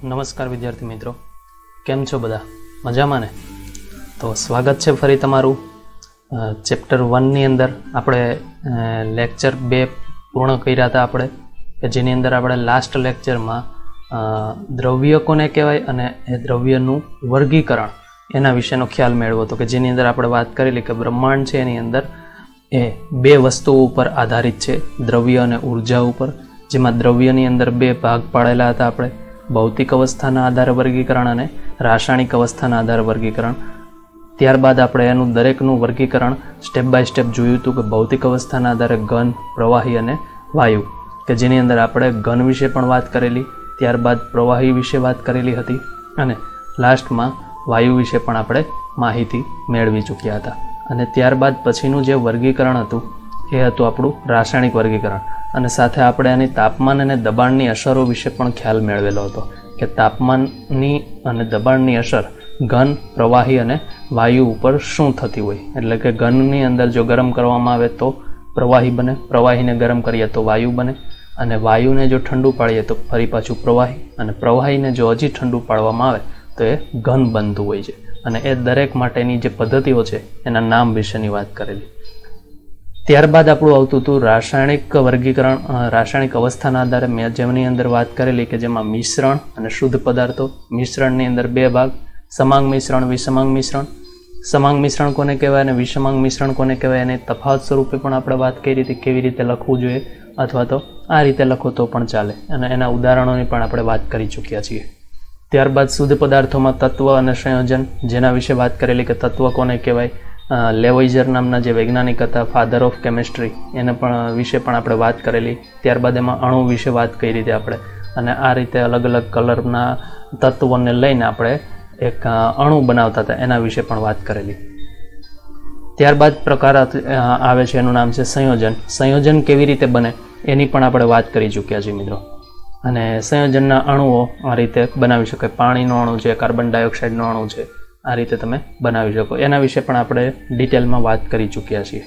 નમસ્કાર વિદ્યાર્થી મિત્રો, કેમ છો બધા? મજામાં ને? તો સ્વાગત છે ફરી તમારું ચેપ્ટર 1 ની અંદર. આપણે લેક્ચર 2 પૂર્ણ કર્યા હતા આપણે, કે જેની અંદર આપણે લાસ્ટ લેક્ચરમાં દ્રવ્ય કોને કહેવાય અને એ દ્રવ્યનું વર્ગીકરણ એના વિશેનો ખ્યાલ મેળવ્યો હતો, કે જેની અંદર આપણે વાત કરેલી કે બ્રહ્માંડ છે એની અંદર એ 2 વસ્તુઓ ઉપર આધારિત છે, દ્રવ્ય અને ઉર્જા ઉપર. જેમાં દ્રવ્યની અંદર 2 ભાગ પાડેલા હતા આપણે, ભૌતિક અવસ્થાના આધારે વર્ગીકરણ અને રાસાયણિક અવસ્થાના આધારે વર્ગીકરણ. ત્યારબાદ આપણે એનું દરેકનું વર્ગીકરણ સ્ટેપ બાય સ્ટેપ જોયું હતું, કે ભૌતિક અવસ્થાના આધારે ઘન, પ્રવાહી અને વાયુ, કે જેની અંદર આપણે ઘન વિશે પણ વાત કરેલી, ત્યારબાદ પ્રવાહી વિશે વાત કરેલી હતી અને લાસ્ટમાં વાયુ વિશે પણ આપણે માહિતી મેળવી ચૂક્યા હતા. અને ત્યારબાદ પછીનું જે વર્ગીકરણ હતું એ હતું આપણું રાસાયણિક વર્ગીકરણ, અને સાથે આપણે આની તાપમાન અને દબાણની અસરો વિશે પણ ખ્યાલ મેળવેલો હતો, કે તાપમાનની અને દબાણની અસર ઘન, પ્રવાહી અને વાયુ ઉપર શું થતી હોય. એટલે કે ઘનની અંદર જો ગરમ કરવામાં આવે તો પ્રવાહી બને, પ્રવાહીને ગરમ કરીએ તો વાયુ બને, અને વાયુને જો ઠંડુ પાડીએ તો ફરી પાછું પ્રવાહી, અને પ્રવાહીને જો હજી ઠંડુ પાડવામાં આવે તો એ ઘન બનતું હોય છે. અને એ દરેક માટેની જે પદ્ધતિઓ છે એના નામ વિશેની વાત કરેલી. ત્યારબાદ આપણું આવતું હતું રાસાયણિક વર્ગીકરણ, રાસાયણિક અવસ્થાના આધારે મેં જેમની અંદર વાત કરેલી, કે જેમાં મિશ્રણ અને શુદ્ધ પદાર્થો. મિશ્રણની અંદર 2 ભાગ, સમાંગ મિશ્રણ, વિષમાંગ મિશ્રણ. સમાંગ મિશ્રણ કોને કહેવાય અને વિષમાંગ મિશ્રણ કોને કહેવાય, એને તફાવત સ્વરૂપે પણ આપણે વાત કરી હતી, કેવી રીતે લખવું જોઈએ, અથવા તો આ રીતે લખો તો પણ ચાલે, અને એના ઉદાહરણોની પણ આપણે વાત કરી ચૂક્યા છીએ. ત્યારબાદ શુદ્ધ પદાર્થોમાં તત્વ અને સંયોજન, જેના વિશે વાત કરેલી, કે તત્વ કોને કહેવાય. લેવોઇઝર નામના જે વૈજ્ઞાનિક હતા, ફાધર ઓફ કેમિસ્ટ્રી, એને પણ વિશે પણ આપણે વાત કરેલી. ત્યારબાદ એમાં અણુ વિશે વાત કરી હતી આપણે, અને આ રીતે અલગ અલગ કલરના તત્વોને લઈને આપણે એક અણુ બનાવતા હતા, એના વિશે પણ વાત કરેલી. ત્યારબાદ પ્રકાર આવે છે, એનું નામ છે સંયોજન. સંયોજન કેવી રીતે બને એની પણ આપણે વાત કરી ચૂક્યા છીએ મિત્રો. અને સંયોજનના અણુઓ આ રીતે બનાવી શકાય. પાણીનો અણુ છે, કાર્બન ડાયોક્સાઇડનો અણુ છે, આ રીતે તમે બનાવી શકો. એના વિશે પણ આપણે ડિટેલમાં વાત કરી ચૂક્યા છીએ.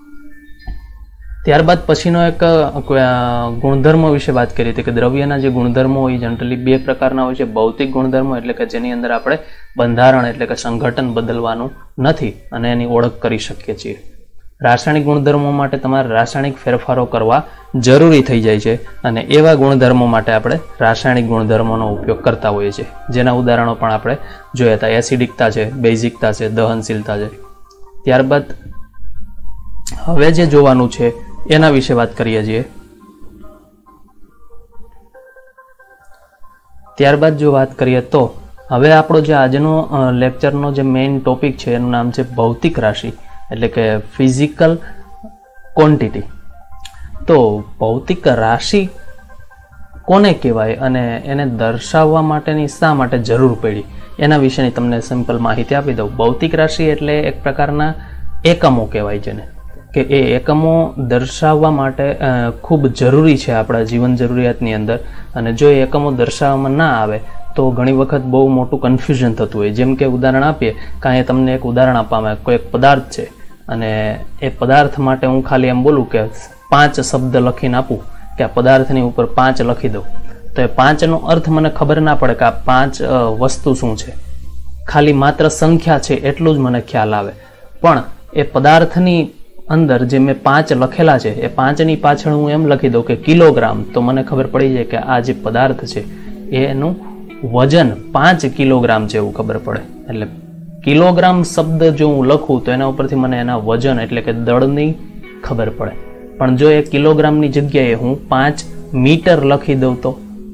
ત્યારબાદ પછીનો એક ગુણધર્મો વિશે વાત કરી હતી, કે દ્રવ્યના જે ગુણધર્મો હોય જનરલી 2 પ્રકારના હોય છે. ભૌતિક ગુણધર્મો, એટલે કે જેની અંદર આપણે બંધારણ એટલે કે સંઘટન બદલવાનું નથી અને એની ઓળખ કરી શકીએ છીએ. રાસાયણિક ગુણધર્મો માટે તમારે રાસાયણિક ફેરફારો કરવા જરૂરી થઈ જાય છે, અને એવા ગુણધર્મો માટે આપણે રાસાયણિક ગુણધર્મોનો ઉપયોગ કરતા હોઈએ છીએ, જેના ઉદાહરણો પણ આપણે જોયા હતા. એસિડિકતા છે, બેઝિકતા છે, દહનશીલતા છે. ત્યારબાદ હવે જે જોવાનું છે એના વિશે વાત કરીએ છીએ. ત્યારબાદ જો વાત કરીએ તો હવે આપણો જે આજનો લેક્ચરનો જે મેઇન ટોપિક છે એનું નામ છે ભૌતિક રાશિ, એટલે કે ફિઝિકલ ક્વોન્ટિટી. તો ભૌતિક રાશિ કોને કહેવાય અને એને દર્શાવવા માટેની શા માટે જરૂર પડી એના વિશેની તમને સિમ્પલ માહિતી આપી દઉં. ભૌતિક રાશિ એટલે એક પ્રકારના એકમો કહેવાય છે ને, કે એ એકમો દર્શાવવા માટે ખૂબ જરૂરી છે આપણા જીવન જરૂરિયાતની અંદર. અને જો એ એકમો દર્શાવવામાં ના આવે તો ઘણી વખત બહુ મોટું કન્ફ્યુઝન થતું હોય. જેમ કે ઉદાહરણ આપીએ, કાંઈ તમને એક ઉદાહરણ આપવામાં આવે, કોઈ એક પદાર્થ છે અને એ પદાર્થ માટે હું ખાલી એમ બોલું કે 5 શબ્દ લખીને આપું, કે આ પદાર્થની ઉપર 5 લખી દઉં, તો એ 5નો અર્થ મને ખબર ના પડે કે આ 5 વસ્તુ શું છે. ખાલી માત્ર સંખ્યા છે એટલું જ મને ખ્યાલ આવે. પણ એ પદાર્થની અંદર જે મેં 5 લખેલા છે એ 5ની પાછળ હું એમ લખી દઉં કે કિલોગ્રામ, તો મને ખબર પડી જાય કે આ જે પદાર્થ છે એનું વજન 5 કિલોગ્રામ છે એવું ખબર પડે. એટલે કિલોગ્રામ શબ્દ જો હું લખું તો એના ઉપરથી મને એના વજન એટલે કે દળની ખબર પડે. પણ જો એ કિલોગ્રામની જગ્યાએ હું 5 મીટર લખી દઉં તો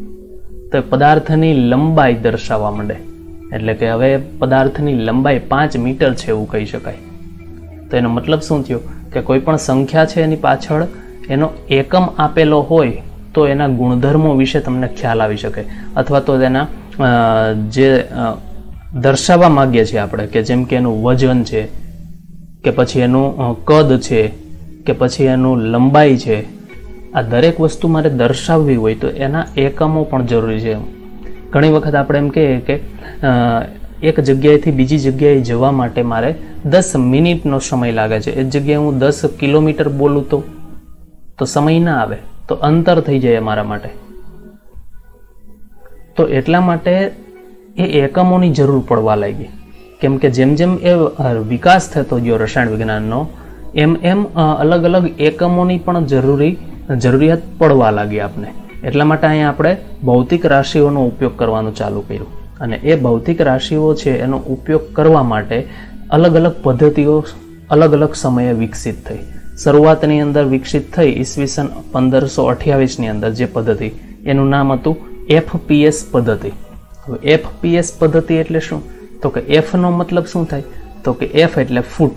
પદાર્થની લંબાઈ દર્શાવવા માંડે. એટલે કે હવે પદાર્થની લંબાઈ 5 મીટર છે એવું કહી શકાય. તો એનો મતલબ શું થયો, કે કોઈ પણ સંખ્યા છે એની પાછળ એનો એકમ આપેલો હોય તો એના ગુણધર્મો વિશે તમને ખ્યાલ આવી શકે, અથવા તો તેના જે દર્શાવવા માંગીએ છીએ આપણે, કે જેમ કે એનું વજન છે, કે પછી એનું કદ છે, કે પછી એનું લંબાઈ છે, આ દરેક વસ્તુ મારે દર્શાવવી હોય તો એના એકમો પણ જરૂરી છે. ઘણી વખત આપણે એમ કહીએ કે એક જગ્યાએથી બીજી જગ્યાએ જવા માટે મારે 10 મિનિટનો સમય લાગે છે, એ જગ્યાએ હું 10 કિલોમીટર બોલું તો સમય ના આવે, તો અંતર થઈ જાય અમારા માટે. તો એટલા માટે એ એકમોની જરૂર પડવા લાગી, કેમ કે જેમ જેમ એ વિકાસ થતો ગયો રસાયણ વિજ્ઞાનનો એમ એમ અલગ અલગ એકમોની પણ જરૂરિયાત પડવા લાગી આપને. એટલા માટે અહીંયા આપણે ભૌતિક રાશિઓનો ઉપયોગ કરવાનું ચાલુ કર્યું અને એ ભૌતિક રાશિઓ છે એનો ઉપયોગ કરવા માટે અલગ અલગ પદ્ધતિઓ અલગ અલગ સમયે વિકસિત થઈ. શરૂઆતની અંદર વિકસિત થઈ ઈસવીસન 1528ની અંદર જે પદ્ધતિ એનું નામ હતું FPS પદ્ધતિ. હવે FPS પદ્ધતિ એટલે શું? તો કે F નો મતલબ શું થાય? તો કે F એટલે ફૂટ,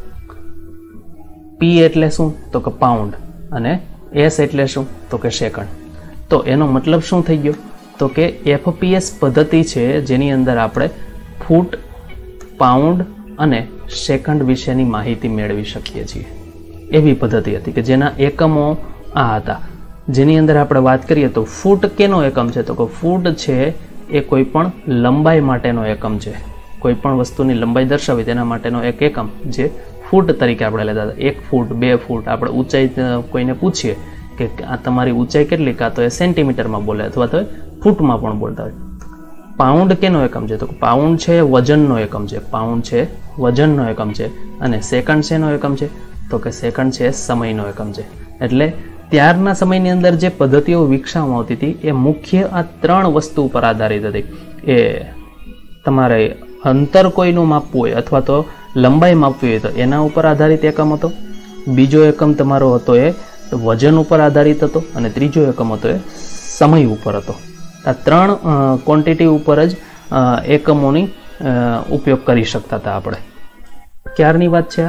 P એટલે શું? તો કે પાઉન્ડ અને S એટલે શું? તો કે સેકન્ડ. તો એનો મતલબ શું થઈ ગયો? તો કે FPS પદ્ધતિ છે જેની અંદર આપણે ફૂટ, પાઉન્ડ અને સેકન્ડ વિશેની માહિતી મેળવી શકીએ છીએ. એવી પદ્ધતિ હતી કે જેના એકમો આ હતા. જેની અંદર આપણે વાત કરીએ તો ફૂટ કેનો એકમ છે? તો કે ફૂટ છે એ કોઈ પણ લંબાઈ માટેનો એકમ છે. કોઈ પણ વસ્તુની લંબાઈ દર્શાવી તેના માટેનો એક એકમ જે ફૂટ તરીકે આપણે લેતા હતા. 1 ફૂટ, 2 ફૂટ. આપણે ઊંચાઈ કોઈને પૂછીએ કે આ તમારી ઊંચાઈ કેટલી, કાં તો એ સેન્ટીમીટરમાં બોલે અથવા તો ફૂટમાં પણ બોલતા હોય. પાઉન્ડ કેનો એકમ છે? તો પાઉન્ડ છે વજનનો એકમ છે. પાઉન્ડ છે વજનનો એકમ છે. અને સેકન્ડ શેનો એકમ છે? તો કે સેકન્ડ છે સમયનો એકમ છે. એટલે ત્યારના સમયની અંદર જે પદ્ધતિઓ વિકસાવવામાં આવતી હતી એ મુખ્ય આ 3 વસ્તુ ઉપર આધારિત હતી. એ તમારે અંતર કોઈનું માપવું હોય અથવા તો લંબાઈ માપવી હોય તો એના ઉપર આધારિત એકમ હતો. બીજો એકમ તમારો હતો એ વજન ઉપર આધારિત હતો અને ત્રીજો એકમ હતો એ સમય ઉપર હતો. આ 3 ક્વોન્ટિટી ઉપર જ એકમોની ઉપયોગ કરી શકતા હતા આપણે. ક્યારની વાત છે?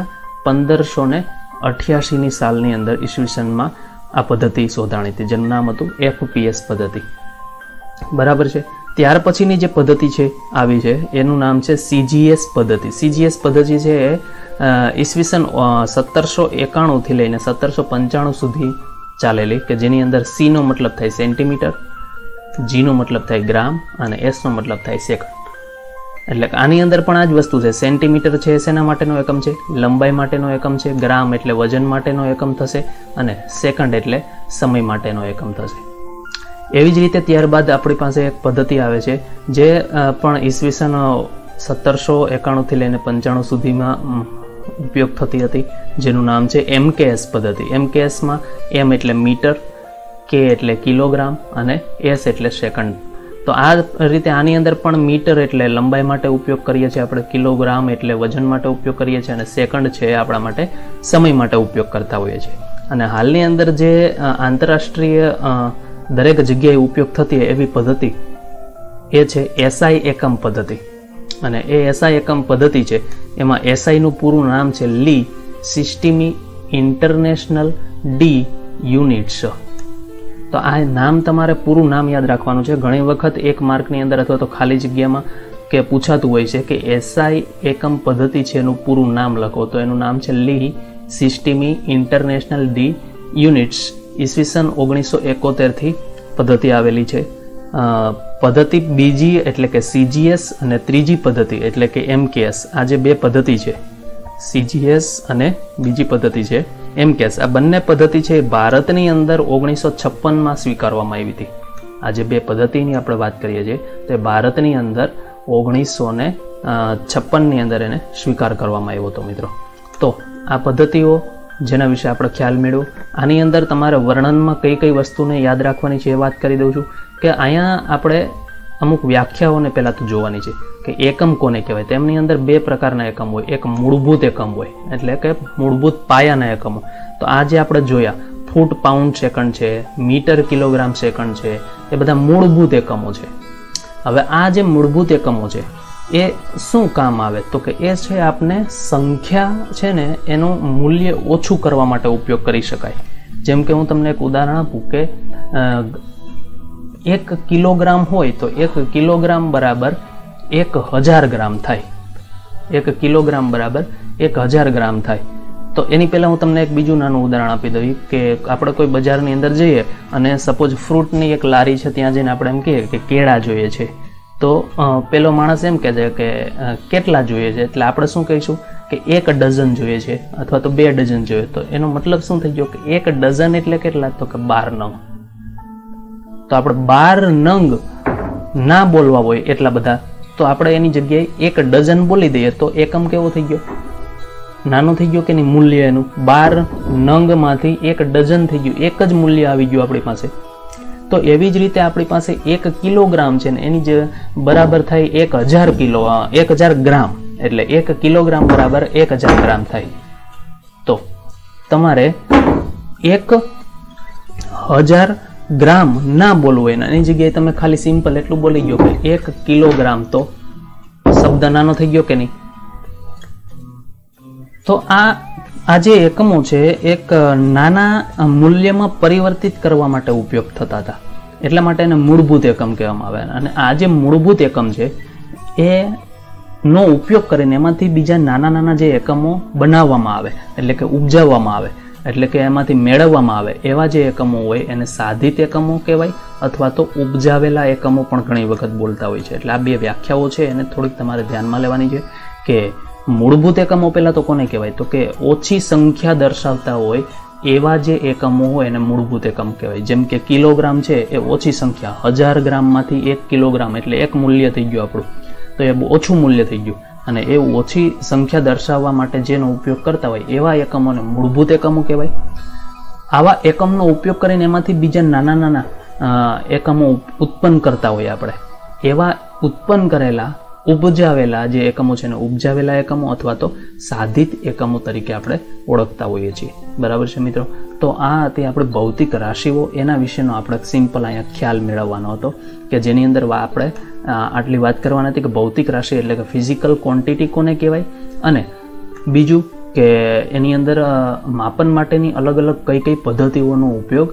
1588ની સાલની અંદર ઈસવીસનમાં આ પદ્ધતિ શોધાણી હતી જેનું નામ હતું FPS પદ્ધતિ. બરાબર છે. ત્યાર પછીની જે પદ્ધતિ છે આવી છે એનું નામ છે CGS પદ્ધતિ. CGS પદ્ધતિ છે ઈસવીસન 1791 થી લઈને 1795 સુધી ચાલેલી, કે જેની અંદર C નો મતલબ થાય સેન્ટીમીટર, G નો મતલબ થાય ગ્રામ અને S નો મતલબ થાય સેકન્ડ. એટલે આની અંદર પણ આ જ વસ્તુ છે. સેન્ટીમીટર છે શેના માટેનો એકમ છે? લંબાઈ માટેનો એકમ છે. ગ્રામ એટલે વજન માટેનો એકમ થશે અને સેકન્ડ એટલે સમય માટેનો એકમ થશે. એવી જ રીતે ત્યારબાદ આપણી પાસે એક પદ્ધતિ આવે છે જે પણ ઈસવીસન 1791 થી લઈને 95 સુધીમાં ઉપયોગ થતી હતી, જેનું નામ છે MKS પદ્ધતિ. MKSમાં M એટલે મીટર, K એટલે કિલોગ્રામ અને S એટલે સેકન્ડ. તો આ રીતે આની અંદર પણ મીટર એટલે લંબાઈ માટે ઉપયોગ કરીએ છીએ આપણે, કિલોગ્રામ એટલે વજન માટે ઉપયોગ કરીએ છીએ અને સેકન્ડ છે આપણા માટે સમય માટે ઉપયોગ કરતા હોઈએ છીએ. અને હાલની અંદર જે આંતરરાષ્ટ્રીય દરેક જગ્યાએ ઉપયોગ થતી એવી પદ્ધતિ એ છે SI એકમ પદ્ધતિ. અને એ SI એકમ પદ્ધતિ છે એમાં SI નું પૂરું નામ છે લી સિસ્ટીમી ઇન્ટરનેશનલ ડી યુનિટ્સ. તો આ નામ તમારે પૂરું નામ યાદ રાખવાનું છે. ઘણી વખત એક માર્કની અંદર અથવા તો ખાલી જગ્યામાં કે પૂછાતું હોય છે કે SI એકમ પદ્ધતિ છે એનું પૂરું નામ લખો, તો એનું નામ છે લી સિસ્ટીમી ઇન્ટરનેશનલ ડી યુનિટ્સ. ઈસવીસન 1971 થી પદ્ધતિ આવેલી છે. પદ્ધતિ બીજી એટલે કે CGS અને ત્રીજી પદ્ધતિ એટલે કે MKS. આ જે બે પદ્ધતિ છે CGS અને બીજી પદ્ધતિ છે MKS, આ બંને પદ્ધતિ છે ભારતની અંદર 1956માં સ્વીકારવામાં આવી હતી. આ જે બે પદ્ધતિની આપણે વાત કરીએ છીએ તે ભારતની અંદર 1956ની અંદર એને સ્વીકાર કરવામાં આવ્યો હતો મિત્રો. તો આ પદ્ધતિઓ જેના વિશે આપણે ખ્યાલ મેળવ્યો. આની અંદર તમારે વર્ણનમાં કઈ કઈ વસ્તુને યાદ રાખવાની છે એ વાત કરી દઉં છું કે અહીંયા આપણે અમુક વ્યાખ્યાઓને પહેલાં તો જોવાની છે કે એકમ કોને કહેવાય. તેમની અંદર બે પ્રકારના એકમ હોય. એક મૂળભૂત એકમ હોય એટલે કે મૂળભૂત પાયાના એકમો. તો આ જે આપણે જોયા ફૂટ, પાઉન્ડ, સેકન્ડ છે, મીટર, કિલોગ્રામ, સેકન્ડ છે, એ બધા મૂળભૂત એકમો છે. હવે આ જે મૂળભૂત એકમો છે એ શું કામ આવે? તો કે એ છે આપને સંખ્યા છે ને એનું મૂલ્ય ઓછું કરવા માટે ઉપયોગ કરી શકાય. જેમ કે હું તમને એક ઉદાહરણ આપું કે 1 કિલોગ્રામ હોય તો 1 કિલોગ્રામ બરાબર 1000 ગ્રામ થાય. 1 કિલોગ્રામ બરાબર 1000 ગ્રામ થાય. તો એની પહેલાં હું તમને એક બીજું નાનું ઉદાહરણ આપી દઉં કે આપણે કોઈ બજારની અંદર જઈએ અને સપોઝ ફ્રૂટની એક લારી છે, ત્યાં જઈને આપણે એમ કહીએ કે કેળા જોઈએ છે, તો પેલો માણસ એમ કહે છે કે કેટલા જોઈએ છે, એટલે આપણે શું કહીશું કે 1 ડઝન જોઈએ છે અથવા તો 2 ડઝન જોઈએ. તો એનો મતલબ શું થઈ ગયો કે 1 ડઝન એટલે કેટલા? તો કે 12 નંગ. તો આપણે 12 નંગ ના બોલવા હોય એટલા બધા, તો આપણે એની જગ્યાએ 1 ડઝન બોલી દઈએ તો એકમ કેવો થઈ ગયો? નાનો થઈ ગયો કે નહીં? મૂલ્ય એનું 12 નંગમાંથી 1 ડઝન થઈ ગયું, એક જ મૂલ્ય આવી ગયું આપણી પાસે. તો એવી જ રીતે આપણી પાસે 1 કિલોગ્રામ છે ને એની જે બરાબર થાય 1000 ગ્રામ, એટલે 1 કિલોગ્રામ બરાબર 1000 ગ્રામ થાય. તો તમારે 1000 ગ્રામ ના બોલવું હોય ને એની જગ્યાએ તમે ખાલી સિમ્પલ એટલું બોલી ગયો કે 1 કિલોગ્રામ, તો શબ્દ નાનો થઈ ગયો કે નહીં? તો આ જે એકમો છે એક નાના મૂલ્યમાં પરિવર્તિત કરવા માટે ઉપયોગ થતા હતા, એટલા માટે એને મૂળભૂત એકમ કહેવામાં આવે. અને આ જે મૂળભૂત એકમ છે એ નો ઉપયોગ કરીને એમાંથી બીજા નાના નાના જે એકમો બનાવવામાં આવે, એટલે કે ઉપજાવવામાં આવે, એટલે કે એમાંથી મેળવવામાં આવે, એવા જે એકમો હોય એને સાધિત એકમો કહેવાય, અથવા તો ઉપજાવેલા એકમો પણ ઘણી વખત બોલતા હોય છે. એટલે આ બે વ્યાખ્યાઓ છે એને થોડીક તમારે ધ્યાનમાં લેવાની છે કે મૂળભૂત એકમો પહેલા તો કોને કહેવાય? તો કે ઓછી સંખ્યા દર્શાવતા હોય એવા જે એકમો હોય એને મૂળભૂત એકમ કહેવાય. જેમ કે કિલોગ્રામ છે એ ઓછી સંખ્યા, 1000 ગ્રામમાંથી 1 કિલોગ્રામ એટલે 1 મૂલ્ય થઈ ગયું આપણું, તો એ ઓછું મૂલ્ય થઈ ગયું. અને એ ઓછી સંખ્યા દર્શાવવા માટે જેનો ઉપયોગ કરતા હોય એવા એકમોને મૂળભૂત એકમો કહેવાય. આવા એકમનો ઉપયોગ કરીને એમાંથી બીજા નાના નાના એકમો ઉત્પન્ન કરતા હોય આપણે, એવા ઉત્પન્ન કરેલા ઉપજાવેલા જે એકમો છે ને ઉપજાવેલા એકમો અથવા તો સાધિત એકમો તરીકે આપણે ઓળખતા હોઈએ છીએ. બરાબર છે મિત્રો? તો આ હતી આપણે ભૌતિક રાશિઓ, એના વિશેનો આપણે સિમ્પલ અહીંયા ખ્યાલ મેળવવાનો હતો કે જેની અંદર આપણે આટલી વાત કરવાની હતી કે ભૌતિક રાશિ એટલે કે ફિઝિકલ ક્વોન્ટિટી કોને કહેવાય, અને બીજું કે એની અંદર માપન માટેની અલગ અલગ કઈ કઈ પદ્ધતિઓનો ઉપયોગ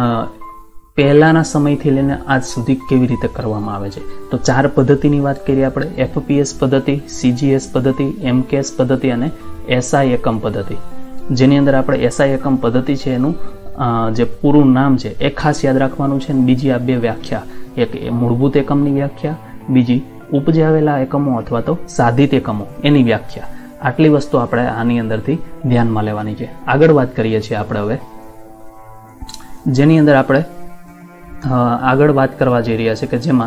પહેલાના સમયથી લઈને આજ સુધી કેવી રીતે કરવામાં આવે છે. તો 4 પદ્ધતિની વાત કરીએ આપણે: FPS પદ્ધતિ, CGS પદ્ધતિ, MKS પદ્ધતિ અને SI એકમ પદ્ધતિ. જેની અંદર આપણે SI એકમ પદ્ધતિ છે એનું જે પૂરું નામ છે એ ખાસ યાદ રાખવાનું છે. અને બીજી આ 2 વ્યાખ્યા, એક મૂળભૂત એકમની વ્યાખ્યા, બીજી ઉપજાવેલા એકમો અથવા તો સાધિત એકમો એની વ્યાખ્યા. આટલી વસ્તુ આપણે આની અંદરથી ધ્યાનમાં લેવાની છે. આગળ વાત કરીએ છીએ આપણે હવે, જેની અંદર આપણે આગળ વાત કરવા જઈ રહ્યા છે કે જેમાં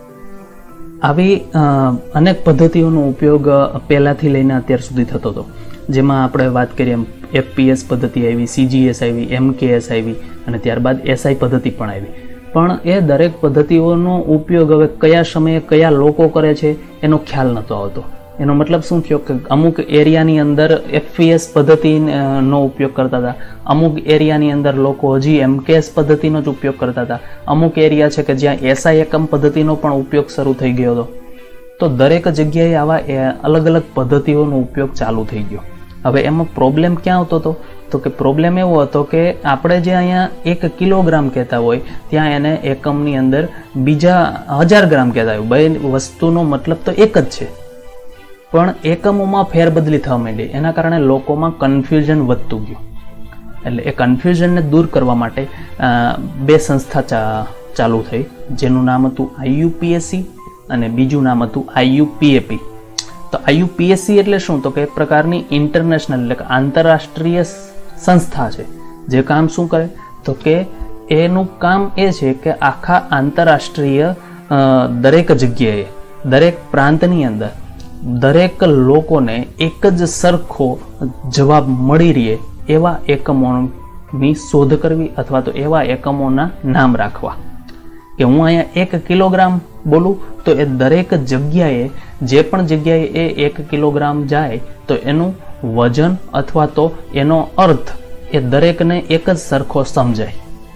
આવી અનેક પદ્ધતિઓનો ઉપયોગ પહેલાથી લઈને અત્યાર સુધી થતો હતો. જેમાં આપણે વાત કરીએ FPS પદ્ધતિ આવી, CGS આવી, MKS આવી અને ત્યારબાદ SI પદ્ધતિ પણ આવી. પણ એ દરેક પદ્ધતિઓનો ઉપયોગ હવે કયા સમયે કયા લોકો કરે છે એનો ખ્યાલ નહોતો આવતો. એનો મતલબ શું થયો કે અમુક એરિયાની અંદર FPS પદ્ધતિનો ઉપયોગ કરતા હતા, અમુક એરિયાની અંદર લોકો હજી MKS પદ્ધતિનો જ ઉપયોગ કરતા હતા, અમુક એરિયા છે કે જ્યાં SI એકમ પદ્ધતિનો પણ ઉપયોગ શરૂ થઈ ગયો હતો. તો દરેક જગ્યાએ આવા અલગ અલગ પદ્ધતિઓનો ઉપયોગ ચાલુ થઈ ગયો. હવે એમાં પ્રોબ્લેમ ક્યાં આવતો હતો? તો કે પ્રોબ્લેમ એવો હતો કે આપણે જે અહીંયા 1 કિલોગ્રામ કહેતા હોય ત્યાં એને એકમની અંદર બીજા 1000 ગ્રામ કહેતા હોય. બે વસ્તુનો મતલબ તો એક જ છે, પણ એકમોમાં ફેરબદલી થવા માંડી. એના કારણે લોકોમાં કન્ફ્યુઝન વધતું ગયું. એટલે એ કન્ફ્યુઝનને દૂર કરવા માટે 2 સંસ્થા ચાલુ થઈ, જેનું નામ હતું IUPAC અને બીજું નામ હતું IUPAP. તો IUPAC એટલે શું? તો કે એક પ્રકારની ઇન્ટરનેશનલ એટલે કે આંતરરાષ્ટ્રીય સંસ્થા છે. જે કામ શું કરે? તો કે એનું કામ એ છે કે આખા આંતરરાષ્ટ્રીય દરેક જગ્યાએ, દરેક પ્રાંતની અંદર દરેક લોકોને એક જ સરખો જવાબ મળી રહે એવા એકમોની શોધ કરવી અથવા તો એવા એકમોના નામ રાખવા. કે હું અહીંયા 1 કિલોગ્રામ બોલું તો એ દરેક જગ્યાએ, જે પણ જગ્યાએ એ 1 કિલોગ્રામ જાય તો એનું વજન અથવા તો એનો અર્થ એ દરેકને એક જ સરખો સમજાય.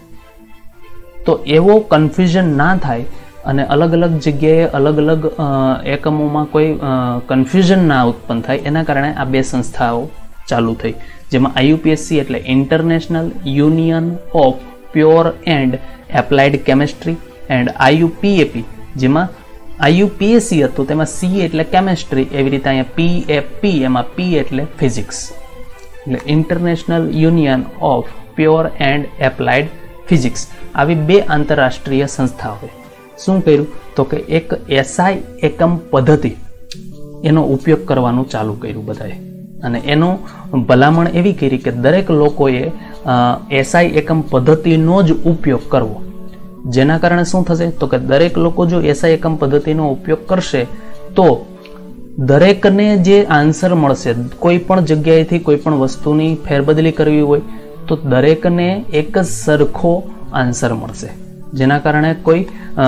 તો એવો કન્ફ્યુઝન ના થાય અને અલગ અલગ જગ્યાએ અલગ અલગ એકમોમાં કોઈ કન્ફ્યુઝન ના ઉત્પન્ન થાય, એના કારણે આ 2 સંસ્થાઓ ચાલુ થઈ. જેમાં IUPAC એટલે international union of pure and applied chemistry, and IUPAP જેમાં IUPAC હતું તેમાં C એટલે કેમિસ્ટ્રી, એવી રીતે અહીંયા PAP એમાં P એટલે ફિઝિક્સ. એટલે international union of pure and applied physics. આવી 2 આંતરરાષ્ટ્રીય સંસ્થાઓએ શું કર્યું? તો કે એક SI એકમ પદ્ધતિ એનો ઉપયોગ કરવાનું ચાલુ કર્યું બધાએ. અને એનો ભલામણ એવી કરી કે દરેક લોકોએ SI એકમ પદ્ધતિનો જ ઉપયોગ કરવો. જેના કારણે શું થશે તો કે દરેક લોકો જો SI એકમ પદ્ધતિનો ઉપયોગ કરશે તો દરેકને જે આન્સર મળશે, કોઈ પણ જગ્યાએથી કોઈ પણ વસ્તુની ફેરબદલી કરવી હોય તો દરેકને એક જ સરખો આન્સર મળશે, જેના કારણે કોઈ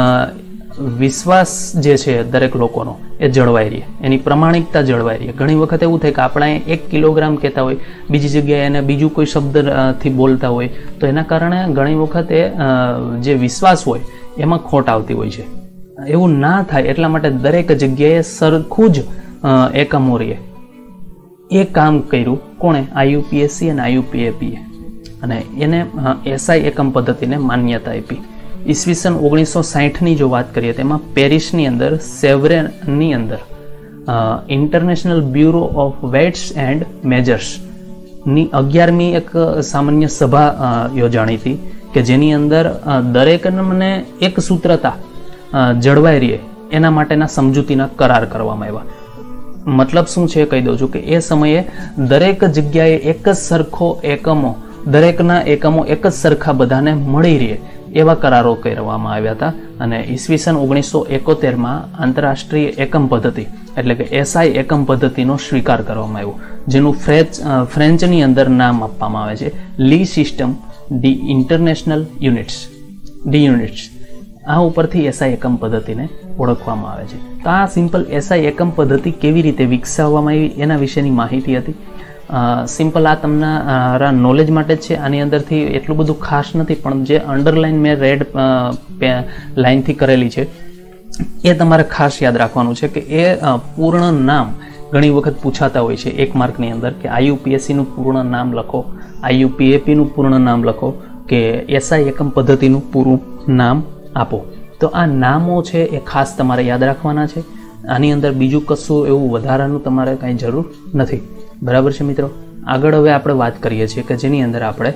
વિશ્વાસ જે છે દરેક લોકોનો એ જળવાઈ રહે, એની પ્રમાણિકતા જળવાઈ રહે. ઘણી વખત એવું થાય કે આપણે 1 કિલોગ્રામ કહેતા હોય, બીજી જગ્યાએ એને બીજું કોઈ શબ્દથી બોલતા હોય, તો એના કારણે ઘણી વખત એ જે વિશ્વાસ હોય એમાં ખોટ આવતી હોય છે. એવું ના થાય એટલા માટે દરેક જગ્યાએ સરખું જ એકમો રહે. એ કામ કર્યું કોણે? IUPAC અને IUPAP, અને એને SI એકમ પદ્ધતિને માન્યતા આપી. ઈસવીસન 1960ની જો વાત કરીએ તેમાં પેરિસની અંદર સેવરેની અંદર international bureau of weights and measures ની 11મી એક સામાન્ય સભા યોજાણી હતી કે જેની અંદર દરેકને એક સૂત્રતા જળવાઈ રહે એના માટેના સમજૂતીના કરાર કરવામાં આવ્યા. મતલબ શું છે કહી દઉં છું કે એ સમયે દરેક જગ્યાએ એક જ સરખો એકમો, દરેકના એકમો એક જ સરખા બધાને મળી રહે એવા કરારો કરવામાં આવ્યા હતા. અને ઈસવીસન 1971માં આંતરરાષ્ટ્રીય એકમ પદ્ધતિ એટલે કે SI એકમ પદ્ધતિનો સ્વીકાર કરવામાં આવ્યો, જેનું ફ્રેન્ચની અંદર નામ આપવામાં આવે છે લી સિસ્ટમ ડી ઇન્ટરનેશનલ યુનિટ્સ, ડી યુનિટ્સ. આ ઉપરથી SI એકમ પદ્ધતિને ઓળખવામાં આવે છે. તો આ સિમ્પલ SI એકમ પદ્ધતિ કેવી રીતે વિકસાવવામાં આવી એના વિશેની માહિતી હતી. સિમ્પલ આ તમને નોલેજ માટે જ છે, આની અંદરથી એટલું બધું ખાસ નથી, પણ જે અંડરલાઈન મેં રેડ લાઇનથી કરેલી છે એ તમારે ખાસ યાદ રાખવાનું છે કે એ પૂર્ણ નામ ઘણી વખત પૂછાતા હોય છે 1 માર્કની અંદર કે IUPACનું પૂર્ણ નામ લખો, IUPAPનું પૂર્ણ નામ લખો કે SI એકમ પદ્ધતિનું પૂરું નામ આપો. તો આ નામો છે એ ખાસ તમારે યાદ રાખવાના છે. આની અંદર બીજું કશું એવું વધારાનું તમારે કાંઈ જરૂર નથી. બરાબર છે મિત્રો? આગળ હવે આપણે વાત કરીએ છીએ કે જેની અંદર આપણે